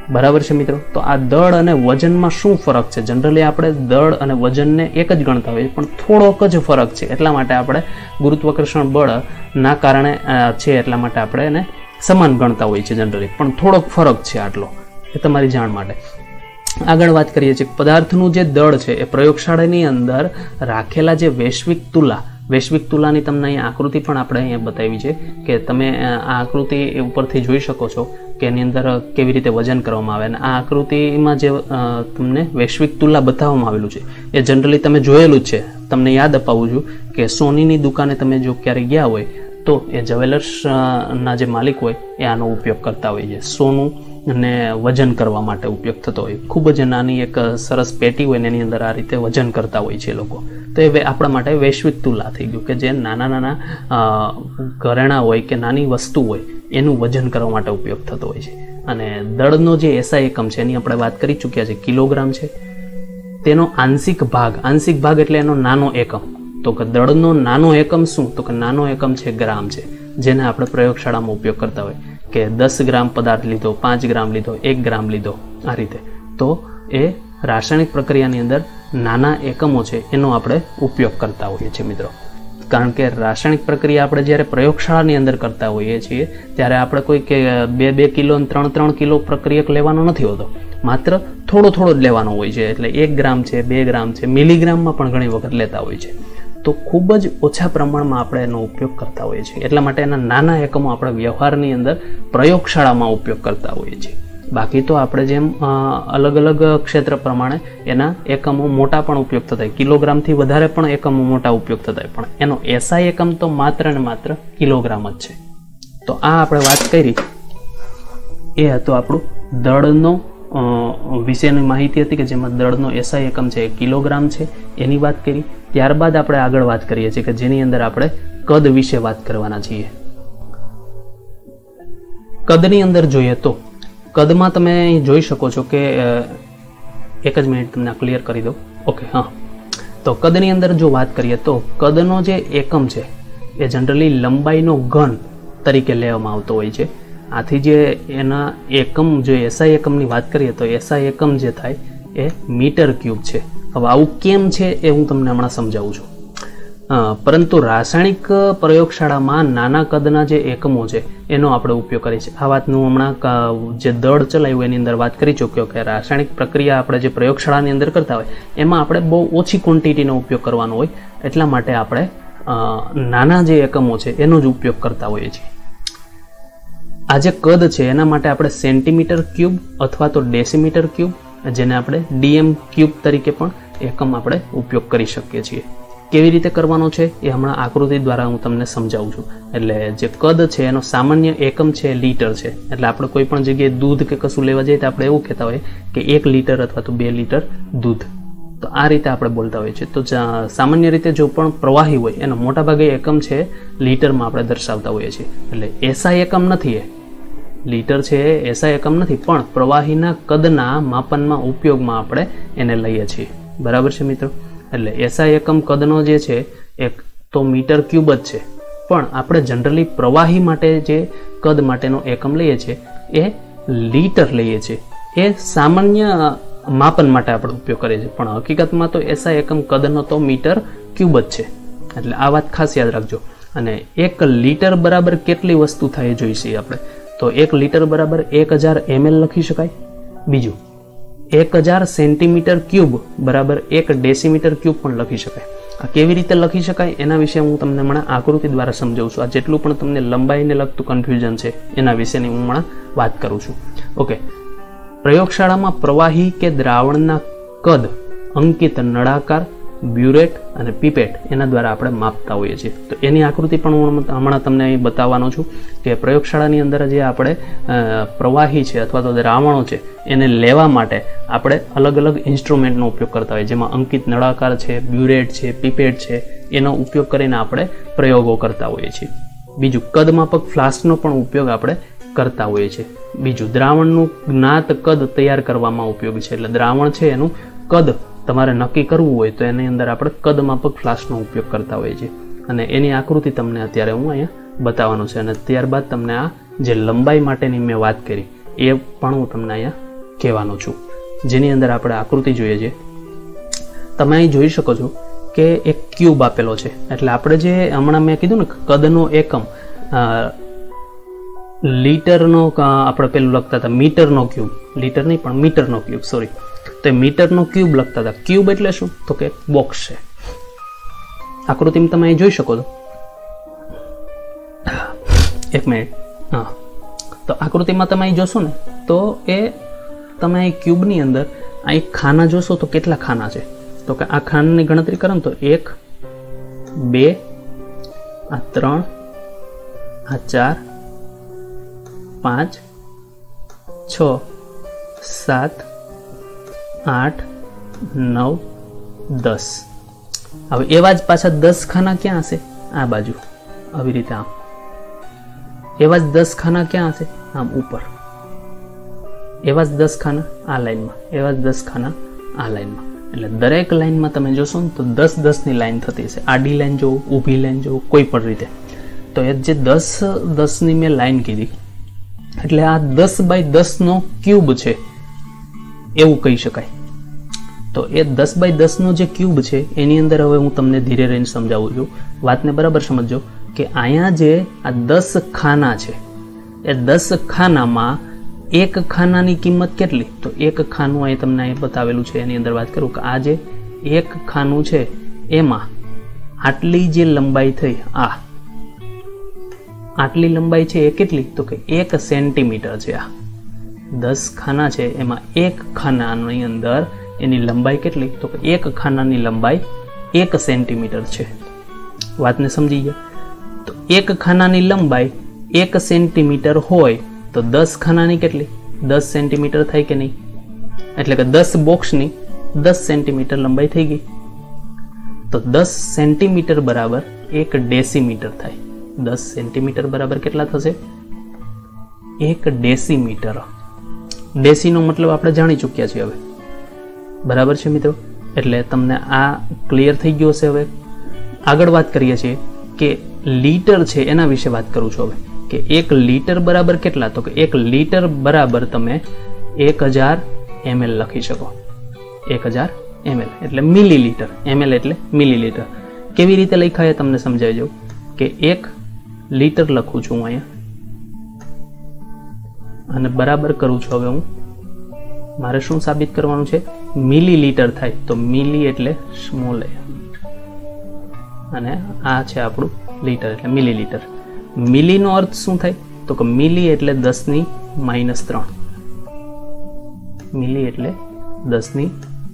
બરાબર છે મિત્રો. તો આ દળ અને વજનમાં શું ફરક છે? જનરલી આપણે દળ અને વજનને એક જ ગણતા હોઈએ, પણ થોડોક જ ફરક છે. એટલા માટે આપણે ગુરુત્વાકર્ષણ બળના કારણે છે એટલા માટે આપણે એને સમાન ગણતા હોઈએ છીએ જનરલી, પણ થોડોક ફરક છે આટલો, એ તમારી જાણ માટે. આગળ વાત કરીએ છીએ પદાર્થનું જે દળ છે એ પ્રયોગશાળાની અંદર રાખેલા જે વૈશ્વિક તુલાની તમને અહીંયા આકૃતિ પણ આપણે અહીંયા બતાવી છે કે તમે આ આકૃતિ ઉપરથી જોઈ શકો છો કે એની અંદર કેવી રીતે વજન કરવામાં આવે. અને આ આકૃતિમાં જે તમને વૈશ્વિક તુલા બતાવવામાં આવેલું છે એ જનરલી તમે જોયેલું જ છે. તમને યાદ અપાવું છું કે સોનીની દુકાને તમે જો ક્યારેય ગયા હોય તો એ જ્વેલર્સના જે માલિક હોય એ આનો ઉપયોગ કરતા હોય છે. સોનું ને વજન કરવા માટે ઉપયોગ થતો હોય. ખૂબ જ નાની એક સરસ પેટી હોય ને એની અંદર આ રીતે વજન કરતા હોય છે લોકો. તો એ આપણા માટે વૈશ્વિક તુલા થઈ ગયું કે જે નાના ઘરેણા હોય કે નાની વસ્તુ હોય એનું વજન કરવા માટે ઉપયોગ થતો હોય છે. અને દળનો જે એસઆઈ એકમ છે એની આપણે વાત કરી ચૂક્યા છે, કિલોગ્રામ છે. તેનો આંશિક ભાગ એટલે એનો નાનો એકમ. તો કે દળનો નાનો એકમ શું? તો કે નાનો એકમ છે ગ્રામ છે, જેને આપણે પ્રયોગશાળામાં ઉપયોગ કરતા હોય કે 10 ગ્રામ પદાર્થ લીધો, 5 ગ્રામ લીધો, 1 ગ્રામ લીધો, આ રીતે. તો એ રાસાયણિક પ્રક્રિયાની અંદર નાના એકમો છે એનો આપણે ઉપયોગ કરતા હોઈએ છીએ મિત્રો. કારણ કે રાસાયણિક પ્રક્રિયા આપણે જ્યારે પ્રયોગશાળાની અંદર કરતા હોઈએ છીએ ત્યારે આપણે કોઈ કે 2 કિલો અને 3 કિલો પ્રક્રિયક લેવાનો નથી હોતો, માત્ર થોડો જ લેવાનો હોય છે. એટલે 1 ગ્રામ છે, 2 ગ્રામ છે, મિલીગ્રામમાં પણ ઘણી વખત લેતા હોય છે. તો ખૂબ જ ઓછા પ્રમાણમાં આપણે એનો ઉપયોગ કરતા હોઈએ છીએ. એટલા માટે એના નાના એકમો આપણે વ્યવહારની અંદર પ્રયોગશાળામાં ઉપયોગ કરતા હોઈએ છીએ. બાકી તો આપણે જેમ અલગ ક્ષેત્ર પ્રમાણે એના એકમો મોટા પણ ઉપયોગ થતા હોય, કિલોગ્રામથી વધારે પણ એકમો મોટા ઉપયોગ થતા હોય, પણ એનો એસઆઈ એકમ તો માત્ર ને માત્ર કિલોગ્રામ જ છે. તો આ આપણે વાત કરી એ હતું આપણું દળનો વિશેની માહિતી હતી કે જેમાં દળનો એસઆઈ એકમ છે એ કિલોગ્રામ છે એની વાત કરી. ત્યારબાદ આપણે આગળ વાત કરીએ છીએ કે જેની અંદર આપણે કદ વિશે વાત કરવાના છીએ. કદની અંદર જોઈએ તો કદમાં તમે જોઈ શકો છો કે એક જ મિનિટ તમને ક્લિયર કરી દો. ઓકે, હા. તો કદની અંદર જો વાત કરીએ તો કદનો જે એકમ છે એ જનરલી લંબાઈનો ઘન તરીકે લેવામાં આવતો હોય છે. આથી જે એના એકમ જો એસઆઈ એકમની વાત કરીએ તો એસઆઈ એકમ જે થાય એ મીટર ક્યુબ છે. હવે આવું કેમ છે એ હું તમને હમણાં સમજાવું છું. પરંતુ રાસાયણિક પ્રયોગશાળામાં નાના કદના જે એકમો છે એનો આપણે ઉપયોગ કરીએ છીએ. આ વાતનું હમણાં જે દળ ચલાવ્યું એની અંદર વાત કરી ચૂક્યો કે રાસાયણિક પ્રક્રિયા આપણે જે પ્રયોગશાળાની અંદર કરતા હોય એમાં આપણે બહુ ઓછી ક્વોન્ટિટીનો ઉપયોગ કરવાનો હોય, એટલા માટે આપણે નાના જે એકમો છે એનો જ ઉપયોગ કરતા હોઈએ છીએ. આ જે કદ છે એના માટે આપણે સેન્ટીમીટર ક્યુબ અથવા તો ડેસીમીટર ક્યુબ, જેને આપણે ડીએમ ક્યુબ તરીકે પણ એકમ આપણે ઉપયોગ કરી શકીએ છીએ. કેવી રીતે કરવાનો છે એ હમણાં આકૃતિ દ્વારા હું તમને સમજાવું છું. એટલે જે કદ છે એનો સામાન્ય એકમ છે લીટર છે. એટલે આપણે કોઈ પણ જગ્યાએ દૂધ કે કશું લેવા જઈએ તો આપણે એવું કહેતા હોઈએ કે 1 લીટર અથવા તો 2 લીટર દૂધ. તો આ રીતે આપણે બોલતા હોઈએ છીએ. તો સામાન્ય રીતે જો પણ પ્રવાહી હોય એનો મોટાભાગે એકમ છે લીટરમાં આપણે દર્શાવતા હોઈએ છીએ. એટલે એસઆઈ એકમ નથી, એ લીટર છે એ એસઆઈ એકમ નથી, પણ પ્રવાહીના કદના માપનમાં ઉપયોગમાં આપણે એને લઈએ છીએ. બરાબર છે મિત્રો? એટલે એસઆઈ એકમ કદનો જે છે એ તો મીટર ક્યુબ જ છે, પણ આપણે જનરલી પ્રવાહી માટે જે કદ માટેનો એકમ લઈએ છીએ એ લીટર લઈએ છીએ. એ સામાન્ય માપન માટે આપણે ઉપયોગ કરીએ છીએ, પણ હકીકતમાં તો એસઆઈ એકમ કદનો તો મીટર ક્યુબ જ છે. એટલે આ વાત ખાસ યાદ રાખજો. અને 1 લીટર બરાબર કેટલી વસ્તુ થાય જોઈશે આપણે. તો 1 લીટર બરાબર 1000 ml લખી શકાય. બીજું 1000 સેન્ટીમીટર ક્યુબ બરાબર 1 ડેસીમીટર ક્યુબ પણ લખી શકાય. આ કેવી રીતે લખી શકાય એના વિશે હું તમને હમણાં આકૃતિ દ્વારા સમજાવું છું. આ જેટલું પણ તમને લંબાઈને લગતું કન્ફ્યુઝન છે એના વિશેની હું હમણાં વાત કરું છું. ઓકે, પ્રયોગશાળામાં પ્રવાહી કે દ્રાવણના કદ અંકિત નળાકાર, બ્યુરેટ અને પીપેટ એના દ્વારા આપણે માપતા હોઈએ છીએ. તો એની આકૃતિ પણ હું હમણાં તમને અહીં બતાવવાનો છું કે પ્રયોગશાળાની અંદર જે આપણે પ્રવાહી છે અથવા તો દ્રાવણો છે એને લેવા માટે આપણે અલગ અલગ ઇન્સ્ટ્રુમેન્ટનો ઉપયોગ કરતા હોઈએ, જેમાં અંકિત નળાકાર છે, બ્યુરેટ છે, પીપેટ છે, એનો ઉપયોગ કરીને આપણે પ્રયોગો કરતા હોઈએ છીએ. બીજું કદમાપક ફ્લાસ્કનો પણ ઉપયોગ આપણે કરતા હોઈએ છીએ. બીજું દ્રાવણનું જ્ઞાત કદ તૈયાર કરવામાં ઉપયોગી છે. એટલે દ્રાવણ છે એનું કદ તમારે નક્કી કરવું હોય તો એની અંદર આપણે કદમાપક ફ્લાસ્કનો ઉપયોગ કરતા હોઈએ છીએ. અને એની આકૃતિ તમને અત્યારે હું અહીંયા બતાવવાનું છે. અને ત્યારબાદ તમને આ જે લંબાઈ માટેની મેં વાત કરી એ પણ હું તમને અહીંયા કહેવાનો છું, જેની અંદર આપણે આકૃતિ જોઈએ છે. તમે અહીં જોઈ શકો છો કે એક ક્યુબ આપેલો છે. એટલે આપણે જે હમણાં મેં કીધું ને કદનો એકમ લીટરનો, આપણે પેલું લખતા હતા મીટરનો ક્યુબ, લીટર નહીં પણ મીટરનો ક્યુબ, સોરી. તો એ મીટરનો ક્યુબ લખતા હતા. ક્યુબ એટલે શું? તો કે બોક્સ છે. આકૃતિમાં તમે અહીં જોઈ શકો છો. એક મિનિટ. હા, તો આકૃતિમાં તમે અહીં જોશો ને તો એ તમે અહીં ક્યુબની અંદર અહીં ખાના જોશો તો કેટલા ખાના છે? તો કે આ ખાનાની ગણતરી કરો ને તો 1, 2, 3, 4, 5, 6, 7, 8, 9, 10. હવે એવા જ પાછા 10 ખાના ક્યાં હશે? આ બાજુ આવી રીતે આમ. એવા જ 10 ખાના ક્યાં હશે? આમ ઉપર. એવા જ 10 ખાના આ લાઈનમાં, એવા જ 10 ખાના આ લાઈનમાં. એટલે દરેક લાઈનમાં તમે જોશો ને તો 10-10ની લાઈન થતી હશે. આડી લાઈન જોવો, ઊભી લાઈન જોવો, કોઈ પણ રીતે. તો એ જે 10-10ની મેં લાઈન કીધી, એટલે આ 10x10નો ક્યુબ છે એવું કહી શકાય. તો એ 10x10નો જે ક્યુબ છે એની અંદર હવે હું તમને ધીરે રહીને સમજાવું છું. વાતને બરાબર સમજો કે અહીંયા જે આ 10 ખાના છે એ 10 ખાનામાં એક ખાનાની કિંમત કેટલી? તો એક ખાનું અહીં તમને અહીં બતાવેલું છે. એની અંદર વાત કરું કે આ જે એક ખાનું છે એમાં આટલી જે લંબાઈ થઈ, આટલી લંબાઈ છે એ કેટલી? તો કે 1 સેન્ટીમીટર છે. આ 10 ખાના છે એમાં એક ખાનાની અંદર એની લંબાઈ કેટલી? તો કે એક ખાનાની લંબાઈ 1 સેન્ટીમીટર છે. વાતને સમજી ગયા? તો એક ખાનાની લંબાઈ 1 સેન્ટીમીટર હોય તો 10 ખાનાની કેટલી? 10 સેન્ટીમીટર થાય કે નહીં? એટલે કે 10 બોક્સની 10 સેન્ટીમીટર લંબાઈ થઈ ગઈ. તો 10 સેન્ટીમીટર બરાબર 1 ડેસીમીટર થાય. 10 સેન્ટીમીટર બરાબર કેટલા થશે? 1 ડેસીમીટર. ડેસીનો મતલબ આપણે જાણી ચૂક્યા છીએ હવે. બરાબર છે મિત્રો? એટલે તમને આ ક્લિયર થઈ ગયું હશે. હવે આગળ વાત કરીએ છીએ કે લીટર છે એના વિશે વાત કરું છું હવે, કે 1 લીટર બરાબર કેટલા? તો કે 1 લીટર બરાબર તમે 1000 ml લખી શકો. 1000 ml એટલે મિલીલીટર. ml એટલે મિલીલીટર. કેવી રીતે લખાય તમને સમજાવી દઉં કે 1 લીટર લખું છું હું અહીંયા અને બરાબર કરું છું. હવે હું મારે શું સાબિત કરવાનું છે? મિલીલીટર થાય તો મિલી એટલે સ્મોલ અને આ છે આપણું લીટર એટલે મિલીલીટર. મિલીનો અર્થ શું થાય? તો કે મિલી એટલે 10 - 3. મિલી એટલે 10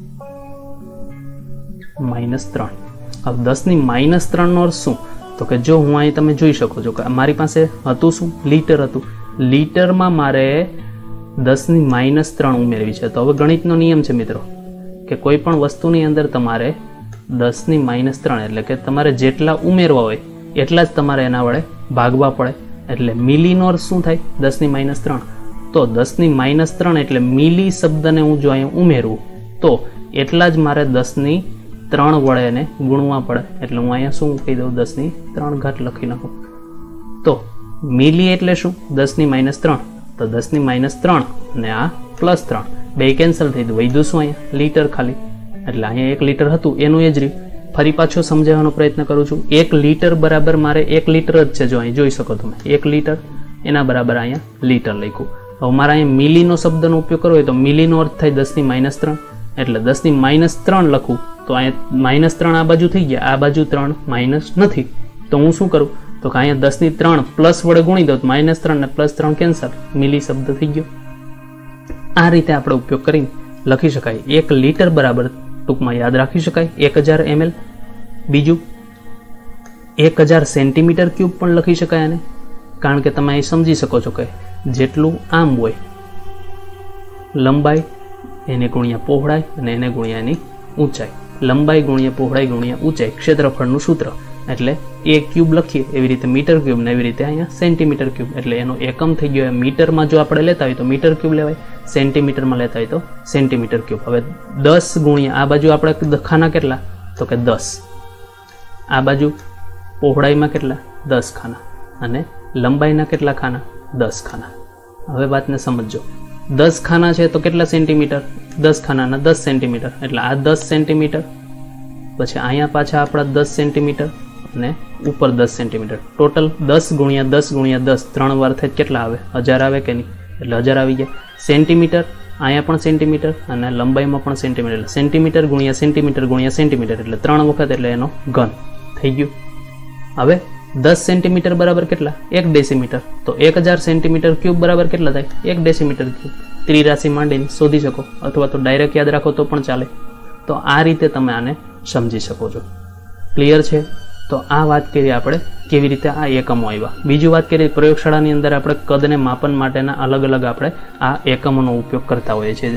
- 3. હવે 10 - 3 નો અર્થ શું? તો કે જો હું અહીં તમે જોઈ શકો છો કે મારી પાસે હતું શું? લીટર હતું. લીટરમાં મારે 10 - 3 ઉમેરવી છે. તો હવે ગણિતનો નિયમ છે મિત્રો કે કોઈ પણ વસ્તુની અંદર તમારે 10 - 3 એટલે કે તમારે જેટલા ઉમેરવા હોય એટલા જ તમારે એના વડે ભાગવા પડે. એટલે મિલીનો અર્થ શું થાય? 10 - 3. તો 10 - 3 એટલે મિલી શબ્દને હું જો અહીંયા ઉમેરું તો એટલા જ મારે 10 - 3 વડે એને ગુણવા પડે. એટલે હું અહીંયા શું કહી દઉં? 10 - 3 ઘાત લખી નાખું. તો મિલી એટલે શું? 10 - 3. તો 10 - 3 અને આ +3 બે કેન્સલ થઈ ગયું. વધ્યું શું અહીંયા? લીટર ખાલી. એટલે અહીંયા 1 લીટર હતું એનું એ જ રહ્યું. ફરી પાછો સમજાવવાનો પ્રયત્ન કરું છું. 1 લીટર બરાબર મારે 1 લીટર જ છે. જો અહીં જોઈ શકો તમે 1 લીટર એના બરાબર અહીંયા લીટર લખ્યું. હવે મારે અહીંયા મિલીનો શબ્દનો ઉપયોગ કરવો હોય તો મિલીનો અર્થ થાય 10 - 3. એટલે 10 - 3 લખું તો અહીંયા -3 આ બાજુ થઈ ગયા, આ બાજુ 3 માઇનસ નથી. તો હું શું કરું? તો કે અહીંયા 10 - 3 પ્લસ વડે ગુણી દઉં તો -3 ને +3 કેન્સલ, મિલી શબ્દ થઈ ગયો. આ રીતે આપણે ઉપયોગ કરીને લખી શકાય. 1 લીટર બરાબર ટૂંકમાં યાદ રાખી શકાય 1000 ml. બીજું 1000 સેન્ટીમીટર ક્યુબ પણ લખી શકાય આને, કારણ કે તમે અહીં સમજી શકો છો કે જેટલું આમ હોય લંબાઈ એને ગુણ્યા પહોળાઈ અને એને ગુણ્યા એની ઊંચાઈ. લંબાઈ ગુણ્યા પહોળાઈ ગુણ્યા ઊંચાઈ ક્ષેત્રફળનું સૂત્ર. એટલે એ ક્યુબ લખીએ એવી રીતે મીટર ક્યુબ ને એવી રીતે અહીંયા સેન્ટીમીટર ક્યુબ. એટલે એનો એકમ થઈ ગયો. મીટરમાં જો આપણે લેતા હોય તો મીટર ક્યુબ લેવાય, સેન્ટીમીટરમાં લેતા હોય તો સેન્ટીમીટર ક્યુબ. હવે 10 ગુણ્યા આ બાજુ આપણે ખાના કેટલા? તો કે 10. આ બાજુ પહોળાઈમાં કેટલા? 10 ખાના અને લંબાઈના કેટલા ખાના? 10 ખાના. હવે વાતને સમજો 10 ખાના છે તો કેટલા સેન્ટીમીટર? 10 ખાનાના 10 સેન્ટીમીટર, એટલે આ 10 સેન્ટીમીટર, પછી અહીંયા પાછા આપણા 10 સેન્ટીમીટર અને ઉપર 10 સેન્ટીમીટર. ટોટલ 10 ગુણ્યા 10 ગુણ્યા 10 3 વાર થાય કેટલા આવે? 1000 આવે કે નહીં? એટલે 1000 આવી ગયા. સેન્ટીમીટર, અહીંયા પણ સેન્ટીમીટર અને લંબાઈમાં પણ સેન્ટીમીટર, એટલે સેન્ટીમીટર ગુણ્યા સેન્ટીમીટર ગુણ્યા સેન્ટીમીટર, એટલે 3 વખત, એટલે એનો ઘન થઈ ગયું. હવે 10 સેન્ટીમીટર બરાબર કેટલા? 1 ડેસીમીટર. તો 1000 સેન્ટીમીટર ક્યુબ બરાબર કેટલા થાય? 1 ડેસીમીટર ક્યુબ. ત્રિરાશિ માંડીને શોધી શકો, અથવા તો ડાયરેક્ટ યાદ રાખો તો પણ ચાલે. તો આ રીતે તમે આને સમજી શકો છો. ક્લિયર છે? તો આ વાત કરીએ આપણે કેવી રીતે આ એકમો આવ્યા. બીજી વાત કરીએ, પ્રયોગશાળાની અંદર આપણે કદને માપન માટેના અલગ અલગ આપણે આ એકમોનો ઉપયોગ કરતા હોઈએ છીએ.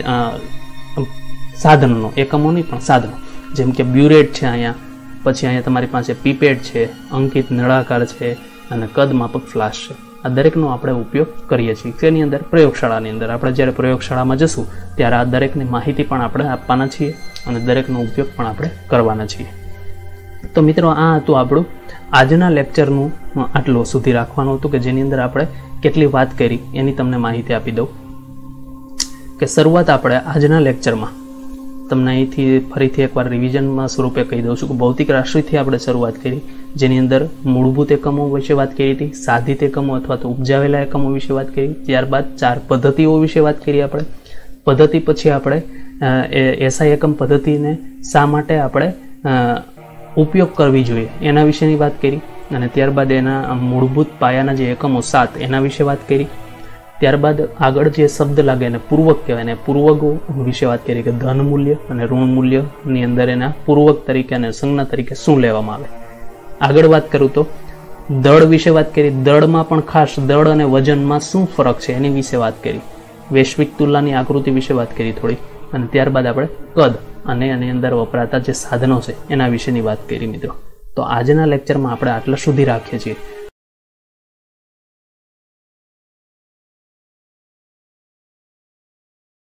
સાધનોનો, એકમો નહીં પણ સાધનો, જેમ કે બ્યુરેટ છે અહીંયા, પછી અહીંયા તમારી પાસે પીપેટ છે, અંકિત નળાકાર છે અને કદ માપક ફ્લાસ્ક છે. આ દરેકનો આપણે ઉપયોગ કરીએ છીએ. તેની અંદર પ્રયોગશાળાની અંદર આપણે જ્યારે પ્રયોગશાળામાં જશું ત્યારે આ દરેકની માહિતી પણ આપણે આપવાના છીએ અને દરેકનો ઉપયોગ પણ આપણે કરવાના છીએ. તો મિત્રો, આ હતું આપણું આજના લેક્ચરનું. આટલું સુધી રાખવાનું હતું કે જેની અંદર આપણે કેટલી વાત કરી એની તમને માહિતી આપી દઉં. કે શરૂઆત આપણે આજના લેક્ચરમાં તમને અહીંથી ફરીથી એકવાર રિવિઝનમાં સ્વરૂપે કહી દઉં છું કે ભૌતિક રાશિથી આપણે શરૂઆત કરી, જેની અંદર મૂળભૂત એકમો વિશે વાત કરી હતી, સાધિત એકમો અથવા તો ઉપજાવેલા એકમો વિશે વાત કરી. ત્યારબાદ 4 પદ્ધતિઓ વિશે વાત કરી આપણે. પદ્ધતિ પછી આપણે એસઆઈ એકમ પદ્ધતિને શા માટે આપણે ઉપયોગ કરવી જોઈએ એના વિશેની વાત કરી. અને ત્યારબાદ એના મૂળભૂત પાયાના જે એકમો 7 એના વિશે વાત કરી. ત્યારબાદ આગળ જે શબ્દ લાગે એને પૂર્વક કહેવાય, અને પૂર્વકો વિશે વાત કરી કે ધન મૂલ્ય અને ઋણ મૂલ્યની અંદર એના પૂર્વક તરીકે અને સંજ્ઞા તરીકે શું લેવામાં આવે. આગળ વાત કરું તો દળ વિશે વાત કરી. દળમાં પણ ખાસ દળ અને વજનમાં શું ફરક છે એની વિશે વાત કરી. વૈશ્વિક તુલનાની આકૃતિ વિશે વાત કરી થોડી. અને ત્યારબાદ આપણે કદ અને એની અંદર વપરાતા જે સાધનો છે એના વિશેની વાત કરી મિત્રો. તો આજના લેક્ચરમાં આપણે આટલા સુધી રાખીએ છીએ.